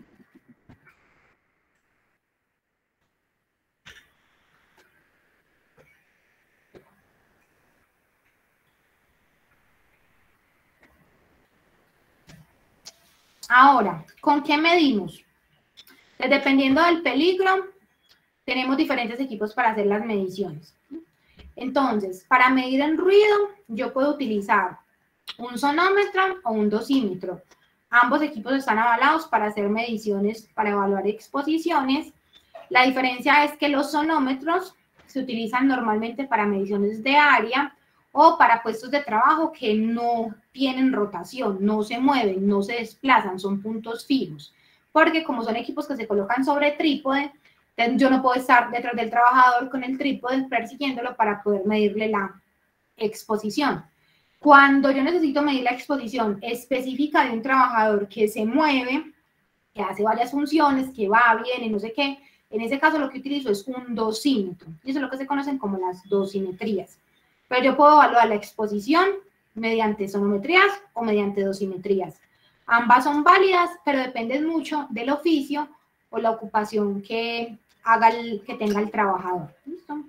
Ahora, ¿con qué medimos? Pues dependiendo del peligro, tenemos diferentes equipos para hacer las mediciones. Entonces, para medir el ruido, yo puedo utilizar un sonómetro o un dosímetro. Ambos equipos están avalados para hacer mediciones, para evaluar exposiciones. La diferencia es que los sonómetros se utilizan normalmente para mediciones de área o para puestos de trabajo que no tienen rotación, no se mueven, no se desplazan, son puntos fijos. Porque como son equipos que se colocan sobre trípode, yo no puedo estar detrás del trabajador con el trípode persiguiéndolo para poder medirle la exposición. Cuando yo necesito medir la exposición específica de un trabajador que se mueve, que hace varias funciones, que va, viene, no sé qué, en ese caso lo que utilizo es un dosímetro. Y eso es lo que se conocen como las dosimetrías. Pero yo puedo evaluar la exposición mediante sonometrías o mediante dosimetrías. Ambas son válidas, pero dependen mucho del oficio o la ocupación que, haga el, que tenga el trabajador. ¿Listo?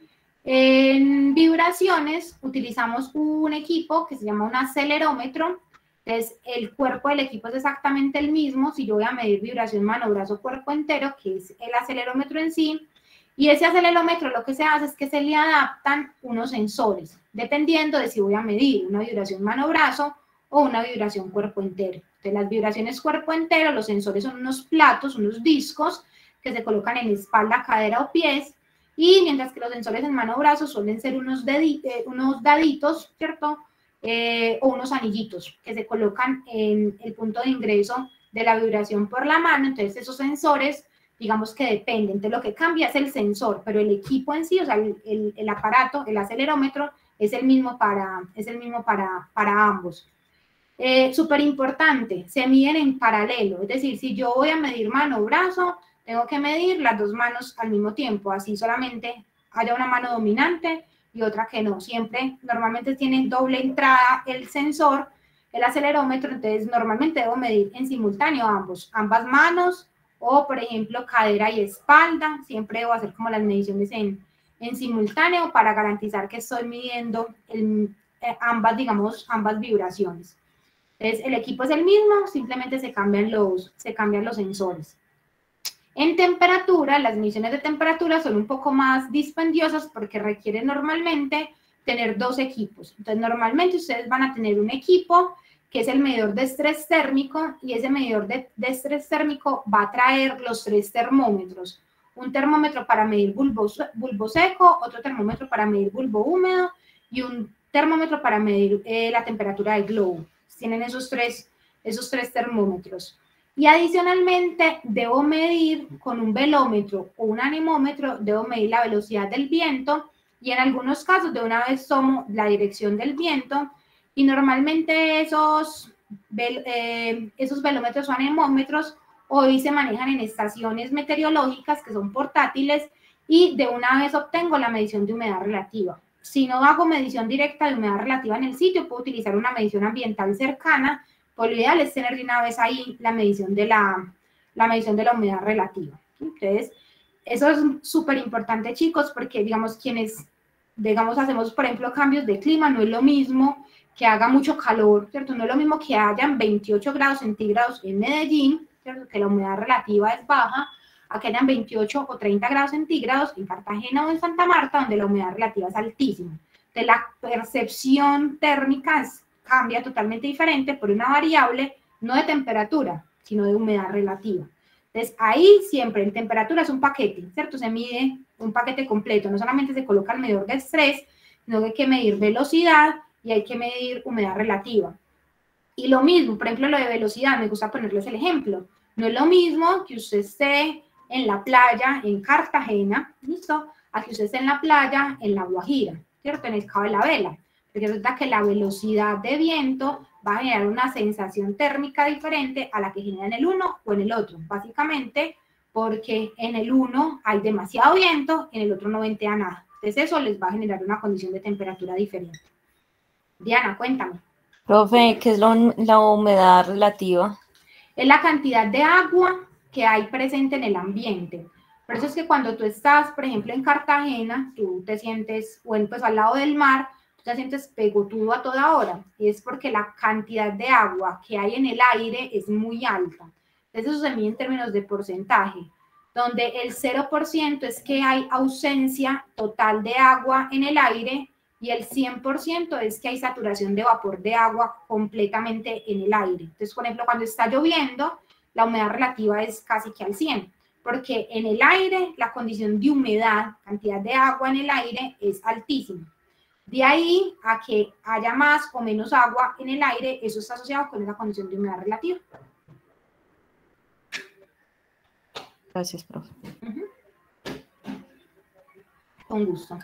En vibraciones utilizamos un equipo que se llama un acelerómetro. Entonces, el cuerpo del equipo es exactamente el mismo. Si yo voy a medir vibración mano, brazo, cuerpo entero, que es el acelerómetro en sí, y ese acelerómetro lo que se hace es que se le adaptan unos sensores, dependiendo de si voy a medir una vibración mano-brazo o una vibración cuerpo entero. Entonces, las vibraciones cuerpo entero, los sensores son unos platos, unos discos que se colocan en espalda, cadera o pies, y mientras que los sensores en mano-brazo suelen ser unos, deditos, eh, unos daditos, ¿cierto?, Eh, o unos anillitos que se colocan en el punto de ingreso de la vibración por la mano. Entonces esos sensores, digamos que dependen, de lo que cambia es el sensor, pero el equipo en sí, o sea, el, el, el aparato, el acelerómetro, es el mismo para, es el mismo para, para ambos. Eh, súper importante, se miden en paralelo, es decir, si yo voy a medir mano o brazo, tengo que medir las dos manos al mismo tiempo, así solamente haya una mano dominante y otra que no. Siempre, normalmente tiene doble entrada el sensor, el acelerómetro, entonces normalmente debo medir en simultáneo ambos, ambas manos o, por ejemplo, cadera y espalda. Siempre debo hacer como las mediciones en, en simultáneo para garantizar que estoy midiendo el, eh, ambas, digamos, ambas vibraciones. Entonces, el equipo es el mismo, simplemente se cambian los, se cambian los sensores. En temperatura, las mediciones de temperatura son un poco más dispendiosas porque requieren normalmente tener dos equipos. Entonces, normalmente ustedes van a tener un equipo que es el medidor de estrés térmico, y ese medidor de, de estrés térmico va a traer los tres termómetros. Un termómetro para medir bulbo, bulbo seco, otro termómetro para medir bulbo húmedo y un termómetro para medir eh, la temperatura del globo. Tienen esos tres, esos tres termómetros. Y adicionalmente debo medir con un velómetro o un anemómetro, debo medir la velocidad del viento, y en algunos casos de una vez tomo la dirección del viento, y normalmente esos, eh, esos velómetros o anemómetros hoy se manejan en estaciones meteorológicas que son portátiles, y de una vez obtengo la medición de humedad relativa. Si no hago medición directa de humedad relativa en el sitio, puedo utilizar una medición ambiental cercana. Pues lo ideal es tener de una vez ahí la medición de la, la medición de la humedad relativa. Entonces, eso es súper importante, chicos, porque, digamos, quienes, digamos, hacemos, por ejemplo, cambios de clima, no es lo mismo que haga mucho calor, ¿cierto? No es lo mismo que hayan veintiocho grados centígrados en Medellín, ¿cierto?, que la humedad relativa es baja, a que hayan veintiocho o treinta grados centígrados en Cartagena o en Santa Marta, donde la humedad relativa es altísima. Entonces, la percepción térmica es, cambia totalmente diferente por una variable, no de temperatura, sino de humedad relativa. Entonces, ahí siempre en temperatura es un paquete, ¿cierto? Se mide un paquete completo, no solamente se coloca el medidor de estrés, sino que hay que medir velocidad y hay que medir humedad relativa. Y lo mismo, por ejemplo, lo de velocidad, me gusta ponerles el ejemplo. No es lo mismo que usted esté en la playa en Cartagena, ¿listo?, a que usted esté en la playa en La Guajira, ¿cierto?, en el Cabo de la Vela. Porque resulta que la velocidad de viento va a generar una sensación térmica diferente a la que genera en el uno o en el otro. Básicamente porque en el uno hay demasiado viento, en el otro no ventea nada. Entonces eso les va a generar una condición de temperatura diferente. Diana, cuéntame. Profe, ¿qué es lo, la humedad relativa? Es la cantidad de agua que hay presente en el ambiente. Por eso es que cuando tú estás, por ejemplo, en Cartagena, tú te sientes, bueno, pues al lado del mar, tú te sientes pegotudo a toda hora. Y es porque la cantidad de agua que hay en el aire es muy alta. Entonces eso se mide en términos de porcentaje, donde el cero por ciento es que hay ausencia total de agua en el aire, y el cien por ciento es que hay saturación de vapor de agua completamente en el aire. Entonces, por ejemplo, cuando está lloviendo, la humedad relativa es casi que al cien. porque en el aire la condición de humedad, cantidad de agua en el aire es altísima. De ahí a que haya más o menos agua en el aire, eso está asociado con esa condición de humedad relativa. Gracias, profe. Uh-huh. Con gusto.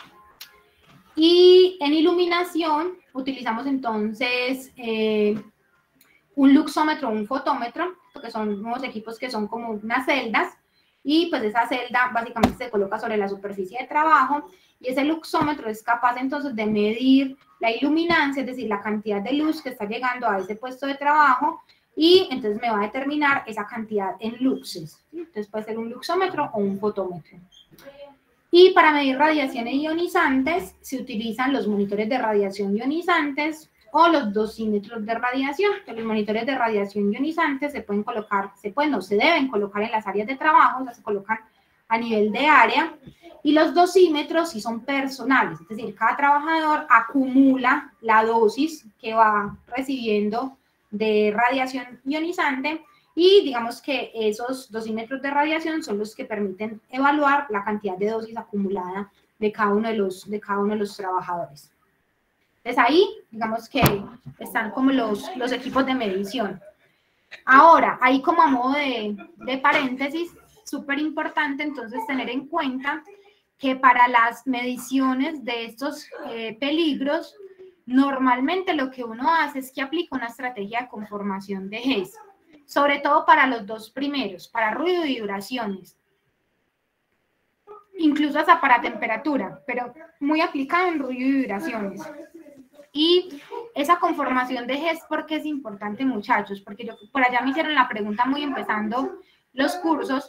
Y en iluminación utilizamos entonces eh, un luxómetro o un fotómetro, que son unos equipos que son como unas celdas, y pues esa celda básicamente se coloca sobre la superficie de trabajo, y ese luxómetro es capaz entonces de medir la iluminancia, es decir, la cantidad de luz que está llegando a ese puesto de trabajo, y entonces me va a determinar esa cantidad en luxes. Entonces puede ser un luxómetro o un fotómetro. Y para medir radiaciones ionizantes se utilizan los monitores de radiación ionizantes o los dosímetros de radiación. Los monitores de radiación ionizantes se pueden colocar, se pueden o se deben colocar en las áreas de trabajo, o sea, se colocan a nivel de área, y los dosímetros sí son personales, es decir, cada trabajador acumula la dosis que va recibiendo de radiación ionizante, y digamos que esos dosímetros de radiación son los que permiten evaluar la cantidad de dosis acumulada de cada uno de los, de cada uno de los trabajadores. Entonces ahí, digamos que están como los, los equipos de medición. Ahora, ahí como a modo de, de paréntesis, súper importante entonces tener en cuenta que para las mediciones de estos eh, peligros, normalmente lo que uno hace es que aplica una estrategia de conformación de Hess, sobre todo para los dos primeros, para ruido y vibraciones, incluso hasta para temperatura, pero muy aplicado en ruido y vibraciones. Y esa conformación de Hess, ¿por qué es importante, muchachos? Porque yo, por allá me hicieron la pregunta muy empezando los cursos,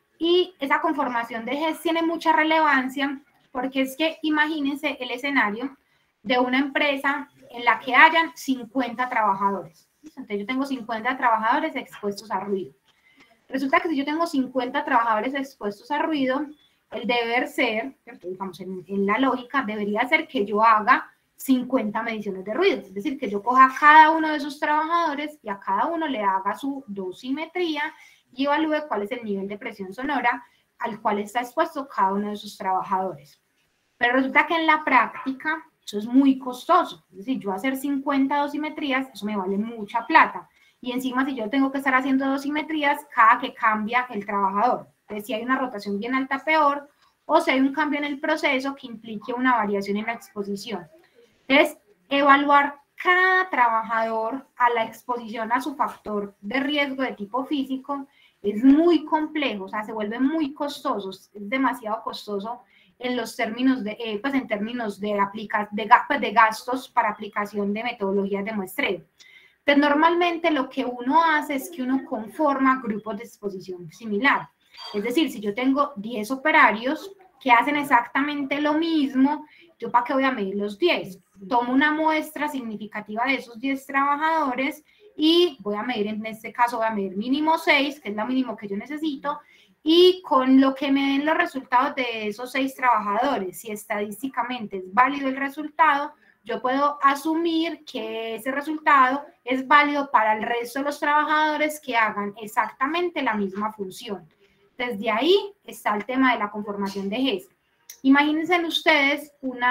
y esa conformación de Hess tiene mucha relevancia, porque es que imagínense el escenario de una empresa en la que hayan cincuenta trabajadores. Entonces yo tengo cincuenta trabajadores expuestos a ruido. Resulta que si yo tengo cincuenta trabajadores expuestos a ruido, el deber ser, digamos, en, en la lógica, debería ser que yo haga cincuenta mediciones de ruido. Es decir, que yo coja a cada uno de esos trabajadores y a cada uno le haga su dosimetría y evalúe cuál es el nivel de presión sonora al cual está expuesto cada uno de sus trabajadores. Pero resulta que en la práctica eso es muy costoso. Es decir, yo hacer cincuenta dosimetrías, eso me vale mucha plata. Y encima, si yo tengo que estar haciendo dosimetrías cada que cambia el trabajador. Entonces, si hay una rotación bien alta, peor, o si hay un cambio en el proceso que implique una variación en la exposición. Entonces, evaluar cada trabajador a la exposición a su factor de riesgo de tipo físico es muy complejo, o sea, se vuelve muy costoso, es demasiado costoso en los términos de, eh, pues en términos de, aplica, de, pues de gastos para aplicación de metodologías de muestreo. Entonces, normalmente lo que uno hace es que uno conforma grupos de exposición similar. Es decir, si yo tengo diez operarios que hacen exactamente lo mismo, ¿yo para qué voy a medir los diez? Tomo una muestra significativa de esos diez trabajadores y voy a medir, en este caso voy a medir mínimo seis, que es lo mínimo que yo necesito, y con lo que me den los resultados de esos seis trabajadores, si estadísticamente es válido el resultado, yo puedo asumir que ese resultado es válido para el resto de los trabajadores que hagan exactamente la misma función. Desde ahí está el tema de la conformación de Hess. Imagínense ustedes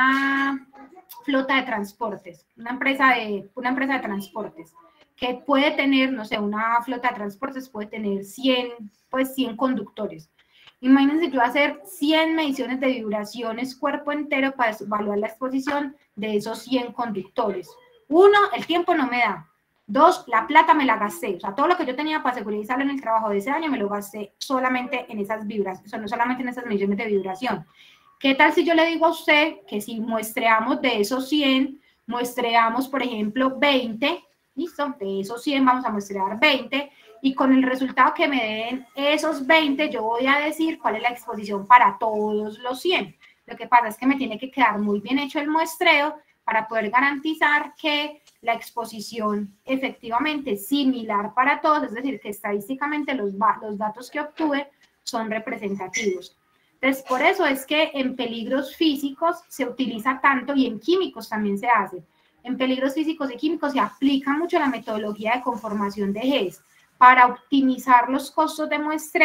una flota de transportes, una empresa de, una empresa de transportes que puede tener, no sé, una flota de transportes puede tener cien, pues cien conductores. Imagínense yo hacer cien mediciones de vibraciones cuerpo entero para evaluar la exposición de esos cien conductores. Uno, el tiempo no me da. Dos, la plata me la gasté. O sea, todo lo que yo tenía para segurizarlo en el trabajo de ese año me lo gasté solamente en esas vibraciones, o sea, no solamente en esas mediciones de vibración. ¿Qué tal si yo le digo a usted que si muestreamos de esos cien, muestreamos, por ejemplo, veinte, listo, de esos cien vamos a muestrear veinte, y con el resultado que me den esos veinte, yo voy a decir cuál es la exposición para todos los cien. Lo que pasa es que me tiene que quedar muy bien hecho el muestreo para poder garantizar que la exposición efectivamente es similar para todos, es decir, que estadísticamente los, los datos que obtuve son representativos. Entonces, por eso es que en peligros físicos se utiliza tanto, y en químicos también se hace. En peligros físicos y químicos se aplica mucho la metodología de conformación de Hess para optimizar los costos de muestreo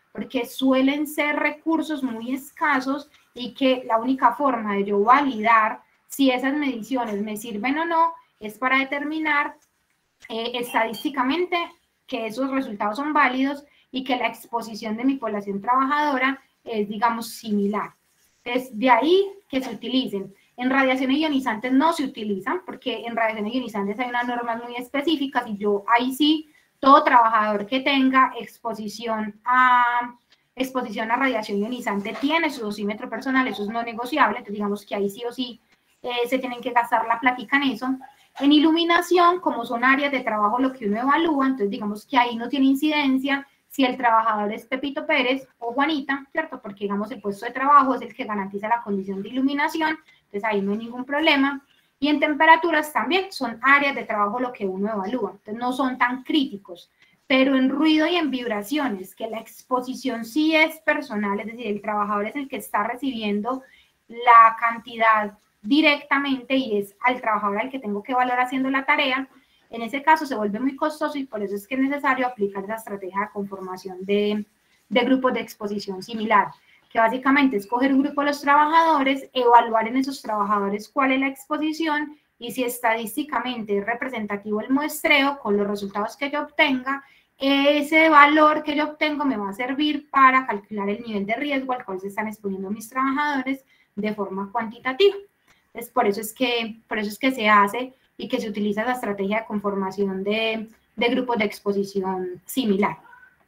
porque suelen ser recursos muy escasos y que la única forma de yo validar si esas mediciones me sirven o no es para determinar eh, estadísticamente que esos resultados son válidos y que la exposición de mi población trabajadora es, digamos, similar. Entonces, de ahí que se utilicen. En radiaciones ionizantes no se utilizan, porque en radiaciones ionizantes hay unas normas muy específicas y yo ahí sí, todo trabajador que tenga exposición a, exposición a radiación ionizante tiene su dosímetro personal, eso es no negociable, entonces digamos que ahí sí o sí eh, se tienen que gastar la plática en eso. En iluminación, como son áreas de trabajo lo que uno evalúa, entonces digamos que ahí no tiene incidencia si el trabajador es Pepito Pérez o Juanita, ¿cierto? Porque digamos el puesto de trabajo es el que garantiza la condición de iluminación, entonces ahí no hay ningún problema. Y en temperaturas también son áreas de trabajo lo que uno evalúa, entonces no son tan críticos. Pero en ruido y en vibraciones, que la exposición sí es personal, es decir, el trabajador es el que está recibiendo la cantidad directamente y es al trabajador al que tengo que evaluar haciendo la tarea, en ese caso se vuelve muy costoso y por eso es que es necesario aplicar la estrategia de conformación de, de grupos de exposición similar, que básicamente es coger un grupo de los trabajadores, evaluar en esos trabajadores cuál es la exposición y si estadísticamente es representativo el muestreo con los resultados que yo obtenga, ese valor que yo obtengo me va a servir para calcular el nivel de riesgo al cual se están exponiendo mis trabajadores de forma cuantitativa. Entonces, por eso es que, por eso es que se hace y que se utiliza la estrategia de conformación de, de grupos de exposición similar.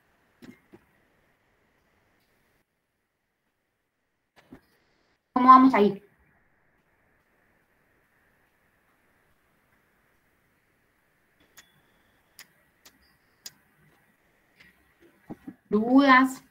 ¿Cómo vamos ahí? ¿Dudas?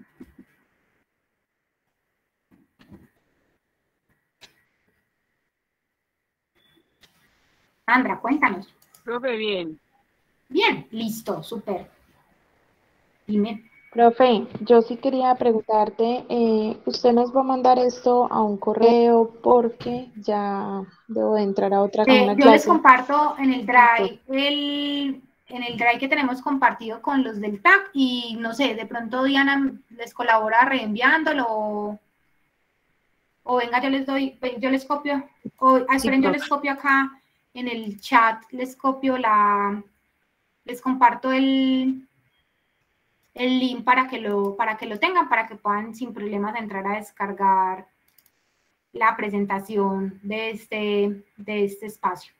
Sandra, cuéntanos. Profe, bien. Bien, listo, súper. Dime. Profe, yo sí quería preguntarte, eh, ¿usted nos va a mandar esto a un correo porque ya debo de entrar a otra a Eh, una yo les clase? comparto en el Entonces, Drive, el, en el Drive que tenemos compartido con los del T A C y no sé, de pronto Diana les colabora reenviándolo o, o venga, yo les doy, yo les copio, o ah, sí, esperen, yo profe. les copio acá en el chat, les copio la, les comparto el, el link para que lo, para que lo tengan, para que puedan sin problemas entrar a descargar la presentación de este, de este espacio.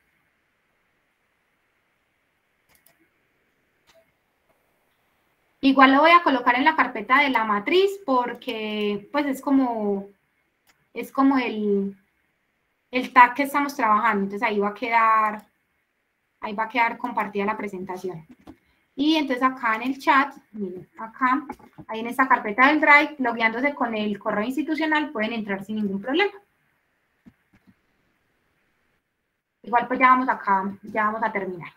Igual lo voy a colocar en la carpeta de la matriz porque pues es como, es como el, el tag que estamos trabajando, entonces ahí va a quedar, ahí va a quedar compartida la presentación. Y entonces acá en el chat, miren, acá, ahí en esta carpeta del Drive, logueándose con el correo institucional, pueden entrar sin ningún problema. Igual pues ya vamos acá, ya vamos a terminar.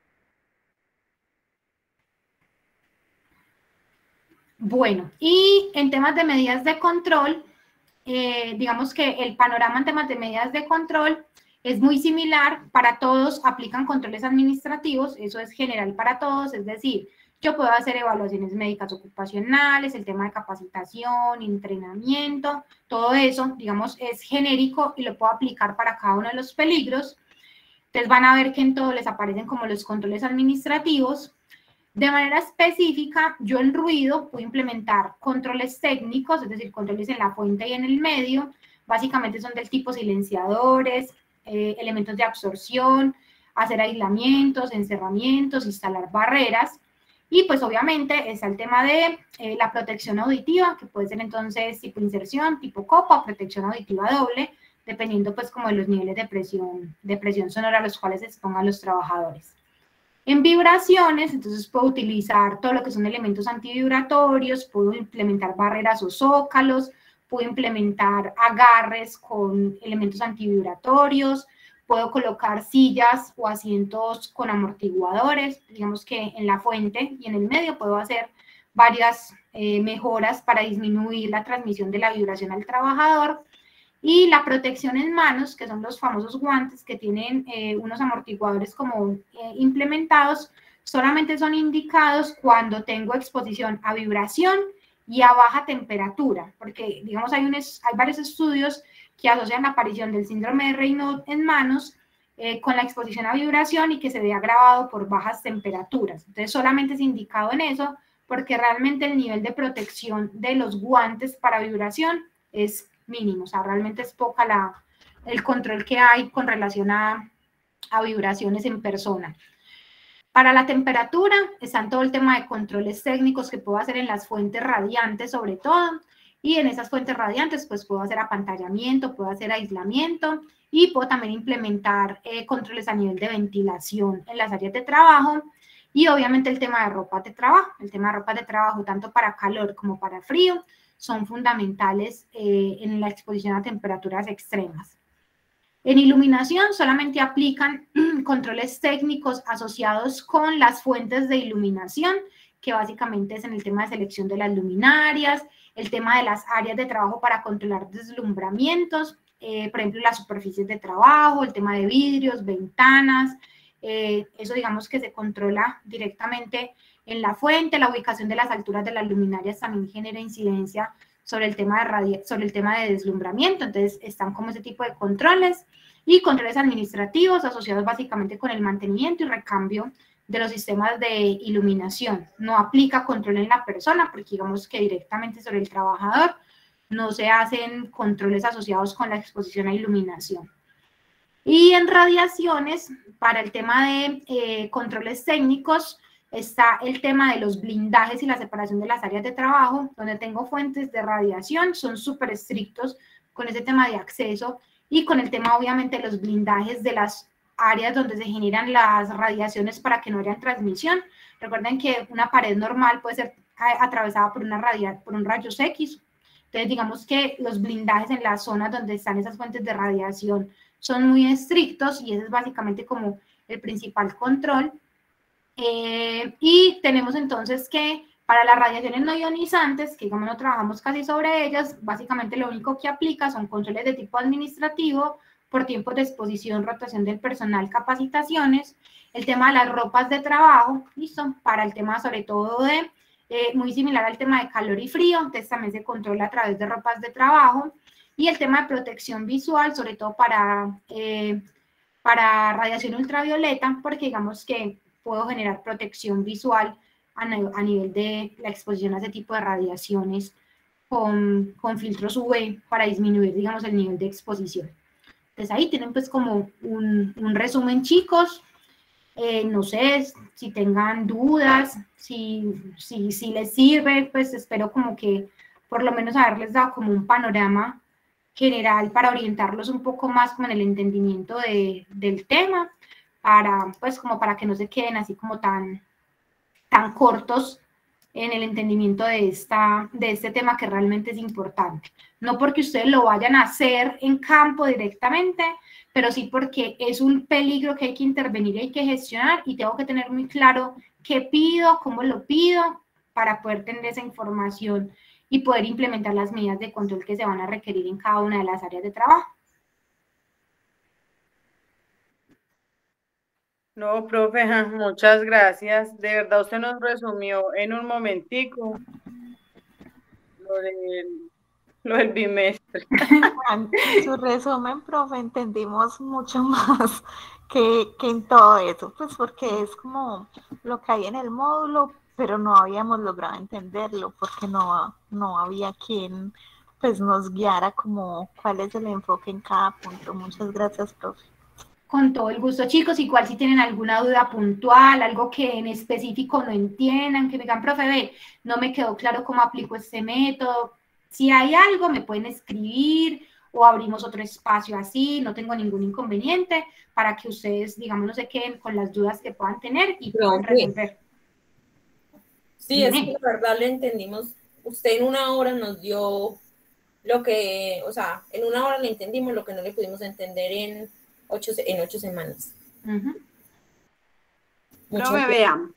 Bueno, y en temas de medidas de control, eh, digamos que el panorama en temas de medidas de control es muy similar, para todos aplican controles administrativos, eso es general para todos, es decir, yo puedo hacer evaluaciones médicas ocupacionales, el tema de capacitación, entrenamiento, todo eso, digamos, es genérico y lo puedo aplicar para cada uno de los peligros. Entonces van a ver que en todo les aparecen como los controles administrativos. De manera específica, yo en ruido puedo implementar controles técnicos, es decir, controles en la fuente y en el medio. Básicamente son del tipo silenciadores, eh, elementos de absorción, hacer aislamientos, encerramientos, instalar barreras. Y pues obviamente está el tema de eh, la protección auditiva, que puede ser entonces tipo inserción, tipo copa o protección auditiva doble, dependiendo pues como de los niveles de presión, de presión sonora a los cuales se expongan los trabajadores. En vibraciones, entonces puedo utilizar todo lo que son elementos antivibratorios, puedo implementar barreras o zócalos, puedo implementar agarres con elementos antivibratorios, puedo colocar sillas o asientos con amortiguadores, digamos que en la fuente y en el medio puedo hacer varias eh, mejoras para disminuir la transmisión de la vibración al trabajador. Y la protección en manos, que son los famosos guantes que tienen eh, unos amortiguadores como eh, implementados, solamente son indicados cuando tengo exposición a vibración y a baja temperatura, porque digamos hay, un, hay varios estudios que asocian la aparición del síndrome de Raynaud en manos eh, con la exposición a vibración y que se ve agravado por bajas temperaturas. Entonces solamente es indicado en eso porque realmente el nivel de protección de los guantes para vibración es mínimo, o sea, realmente es poca la, el control que hay con relación a, a vibraciones en persona. Para la temperatura están todo el tema de controles técnicos que puedo hacer en las fuentes radiantes sobre todo, y en esas fuentes radiantes pues puedo hacer apantallamiento, puedo hacer aislamiento y puedo también implementar eh, controles a nivel de ventilación en las áreas de trabajo y obviamente el tema de ropas de trabajo. El tema de ropas de trabajo tanto para calor como para frío son fundamentales eh, en la exposición a temperaturas extremas. En iluminación solamente aplican controles técnicos asociados con las fuentes de iluminación, que básicamente es en el tema de selección de las luminarias, el tema de las áreas de trabajo para controlar deslumbramientos, eh, por ejemplo, las superficies de trabajo, el tema de vidrios, ventanas, eh, eso digamos que se controla directamente en la fuente, la ubicación de las alturas de las luminarias también genera incidencia sobre el tema de, radia sobre el tema de deslumbramiento, entonces están como ese tipo de controles y controles administrativos asociados básicamente con el mantenimiento y recambio de los sistemas de iluminación. No aplica control en la persona porque digamos que directamente sobre el trabajador no se hacen controles asociados con la exposición a iluminación. Y en radiaciones, para el tema de eh, controles técnicos, está el tema de los blindajes y la separación de las áreas de trabajo, donde tengo fuentes de radiación, son súper estrictos con ese tema de acceso y con el tema obviamente de los blindajes de las áreas donde se generan las radiaciones para que no haya transmisión. Recuerden que una pared normal puede ser atravesada por, una radia, por un rayos X, entonces digamos que los blindajes en las zonas donde están esas fuentes de radiación son muy estrictos y ese es básicamente como el principal control. Eh, y tenemos entonces que para las radiaciones no ionizantes, que digamos no trabajamos casi sobre ellas, básicamente lo único que aplica son controles de tipo administrativo, por tiempos de exposición, rotación del personal, capacitaciones, el tema de las ropas de trabajo, listo, para el tema sobre todo de, eh, muy similar al tema de calor y frío, entonces también se controla a través de ropas de trabajo, y el tema de protección visual, sobre todo para, eh, para radiación ultravioleta, porque digamos que puedo generar protección visual a, a nivel de la exposición a ese tipo de radiaciones con, con filtros U V para disminuir, digamos, el nivel de exposición. Entonces ahí tienen pues como un, un resumen, chicos. Eh, no sé si tengan dudas, si, si, si les sirve, pues espero como que por lo menos haberles dado como un panorama general para orientarlos un poco más como en el entendimiento de, del tema, para pues como para que no se queden así como tan, tan cortos en el entendimiento de, esta, de este tema que realmente es importante. No porque ustedes lo vayan a hacer en campo directamente, pero sí porque es un peligro que hay que intervenir y hay que gestionar y tengo que tener muy claro qué pido, cómo lo pido, para poder tener esa información y poder implementar las medidas de control que se van a requerir en cada una de las áreas de trabajo. No, profe, muchas gracias. De verdad, usted nos resumió en un momentico lo del, lo del bimestre. En su resumen, profe, entendimos mucho más que, que en todo eso, pues porque es como lo que hay en el módulo, pero no habíamos logrado entenderlo porque no, no había quien pues nos guiara como cuál es el enfoque en cada punto. Muchas gracias, profe. Con todo el gusto, chicos. Igual si tienen alguna duda puntual, algo que en específico no entiendan, que me digan, profe, ve, no me quedó claro cómo aplico este método. Si hay algo, me pueden escribir o abrimos otro espacio así, no tengo ningún inconveniente para que ustedes, digamos, no se queden con las dudas que puedan tener y puedan resolver. Sí, es que la verdad le entendimos. Usted en una hora nos dio lo que, o sea, en una hora le entendimos lo que no le pudimos entender en ocho, en ocho semanas. Uh-huh. No me vean.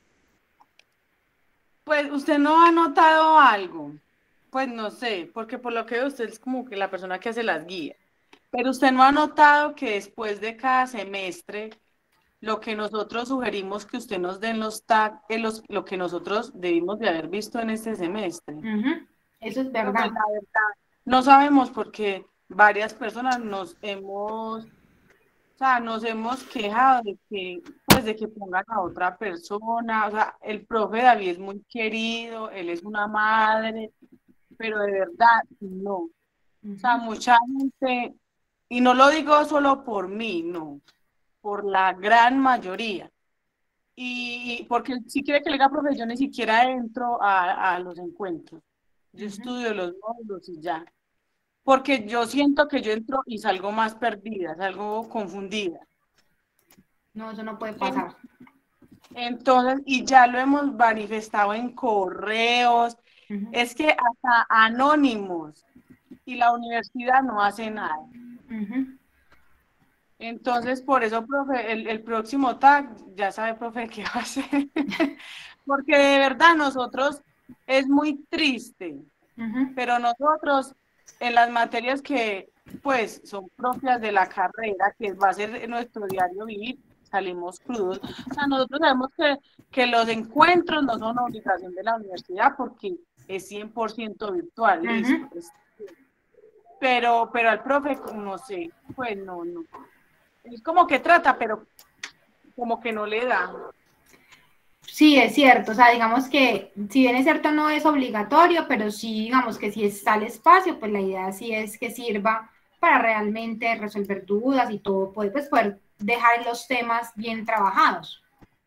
Pues usted no ha notado algo. Pues no sé, porque por lo que veo usted es como que la persona que hace las guías. Pero usted no ha notado que después de cada semestre, lo que nosotros sugerimos que usted nos den los tags, los, lo que nosotros debimos de haber visto en este semestre. Uh-huh. Eso es Pero, verdad. pues, la verdad, no sabemos porque varias personas nos hemos, o sea, nos hemos quejado de que, pues, de que pongan a otra persona. O sea, el profe David es muy querido, él es una madre, pero de verdad, no. O sea, Ujú. mucha gente, y no lo digo solo por mí, no, por la gran mayoría. Y porque si quiere que le diga, profe, yo ni siquiera entro a, a los encuentros. Yo Ujú. estudio los módulos y ya. Porque yo siento que yo entro y salgo más perdida, salgo confundida. No, eso no puede En- pasar. Entonces, y ya lo hemos manifestado en correos, Ujú. es que hasta anónimos y la universidad no hace nada. Ujú. Entonces, por eso, profe, el, el próximo tag, ya sabe, profe, qué va a hacer. Porque de verdad nosotros es muy triste, Ujú. pero nosotros en las materias que pues son propias de la carrera, que va a ser nuestro diario vivir, salimos crudos. O sea, nosotros sabemos que, que los encuentros no son obligación de la universidad porque es cien por ciento virtual, listo. Ujú. Pues, pero, pero al profe, no sé, pues no, no. Es como que trata, pero como que no le da. Sí, es cierto, o sea, digamos que si bien es cierto no es obligatorio, pero sí, digamos que si está el espacio, pues la idea sí es que sirva para realmente resolver dudas y todo, poder, pues poder dejar los temas bien trabajados.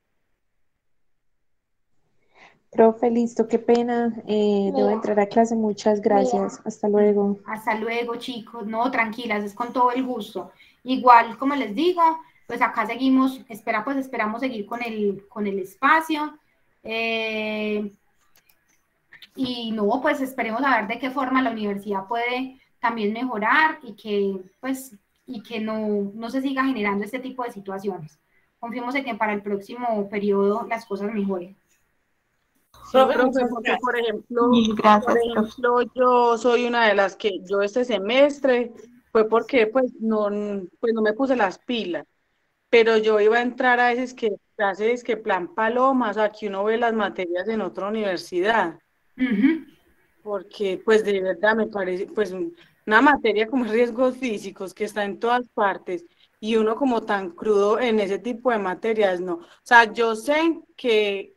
Profe, listo, qué pena. Eh, debo entrar a clase. Muchas gracias. Hasta luego. Hasta luego, chicos. No, tranquilas, es con todo el gusto. Igual, como les digo, pues acá seguimos, espera, pues esperamos seguir con el, con el espacio. Eh, y no, pues esperemos a ver de qué forma la universidad puede también mejorar y que, pues, y que no, no se siga generando este tipo de situaciones. Confiemos en que para el próximo periodo las cosas mejoren. Sí, Profe, profe, muchas porque por gracias. ejemplo, Mil por gracias, profe. ejemplo, yo soy una de las que yo este semestre fue porque pues no, pues no me puse las pilas, pero yo iba a entrar a veces que clases que plan Paloma, o sea, que uno ve las materias en otra universidad, Ujú. porque pues de verdad me parece pues un- una materia como riesgos físicos que está en todas partes y uno como tan crudo en ese tipo de materias, no. O sea, yo sé que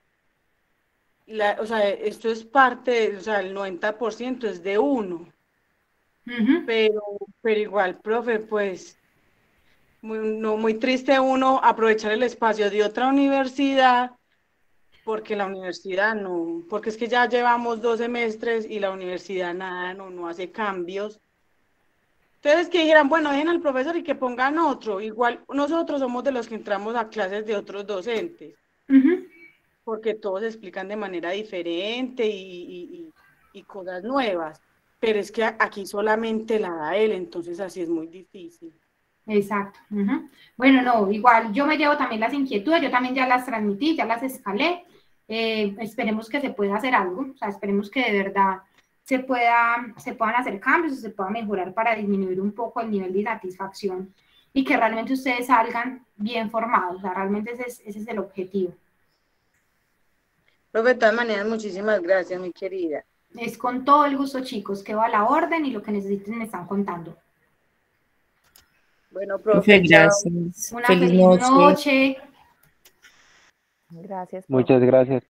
la, o sea, esto es parte, o sea, el noventa por ciento es de uno, Ujú. pero, pero igual, profe, pues, muy, no, muy triste uno aprovechar el espacio de otra universidad, porque la universidad no, porque es que ya llevamos dos semestres y la universidad nada, no, no hace cambios. Entonces, que dijeran, bueno, dejen al profesor y que pongan otro, igual nosotros somos de los que entramos a clases de otros docentes, Ujú. porque todos explican de manera diferente y, y, y, y cosas nuevas, pero es que aquí solamente la da él, entonces así es muy difícil. Exacto. Ujú. Bueno, no, igual yo me llevo también las inquietudes, yo también ya las transmití, ya las escalé. Eh, esperemos que se pueda hacer algo, o sea, esperemos que de verdad se, pueda, se puedan hacer cambios y se pueda mejorar para disminuir un poco el nivel de insatisfacción y que realmente ustedes salgan bien formados, o sea, realmente ese es, ese es el objetivo. Profe, de todas maneras, muchísimas gracias, mi querida. Es con todo el gusto, chicos, quedo a la orden y lo que necesiten me están contando. Bueno, Profe, profe, chao. gracias. Una Feliz feliz noche. noche. Gracias, profe. Muchas gracias.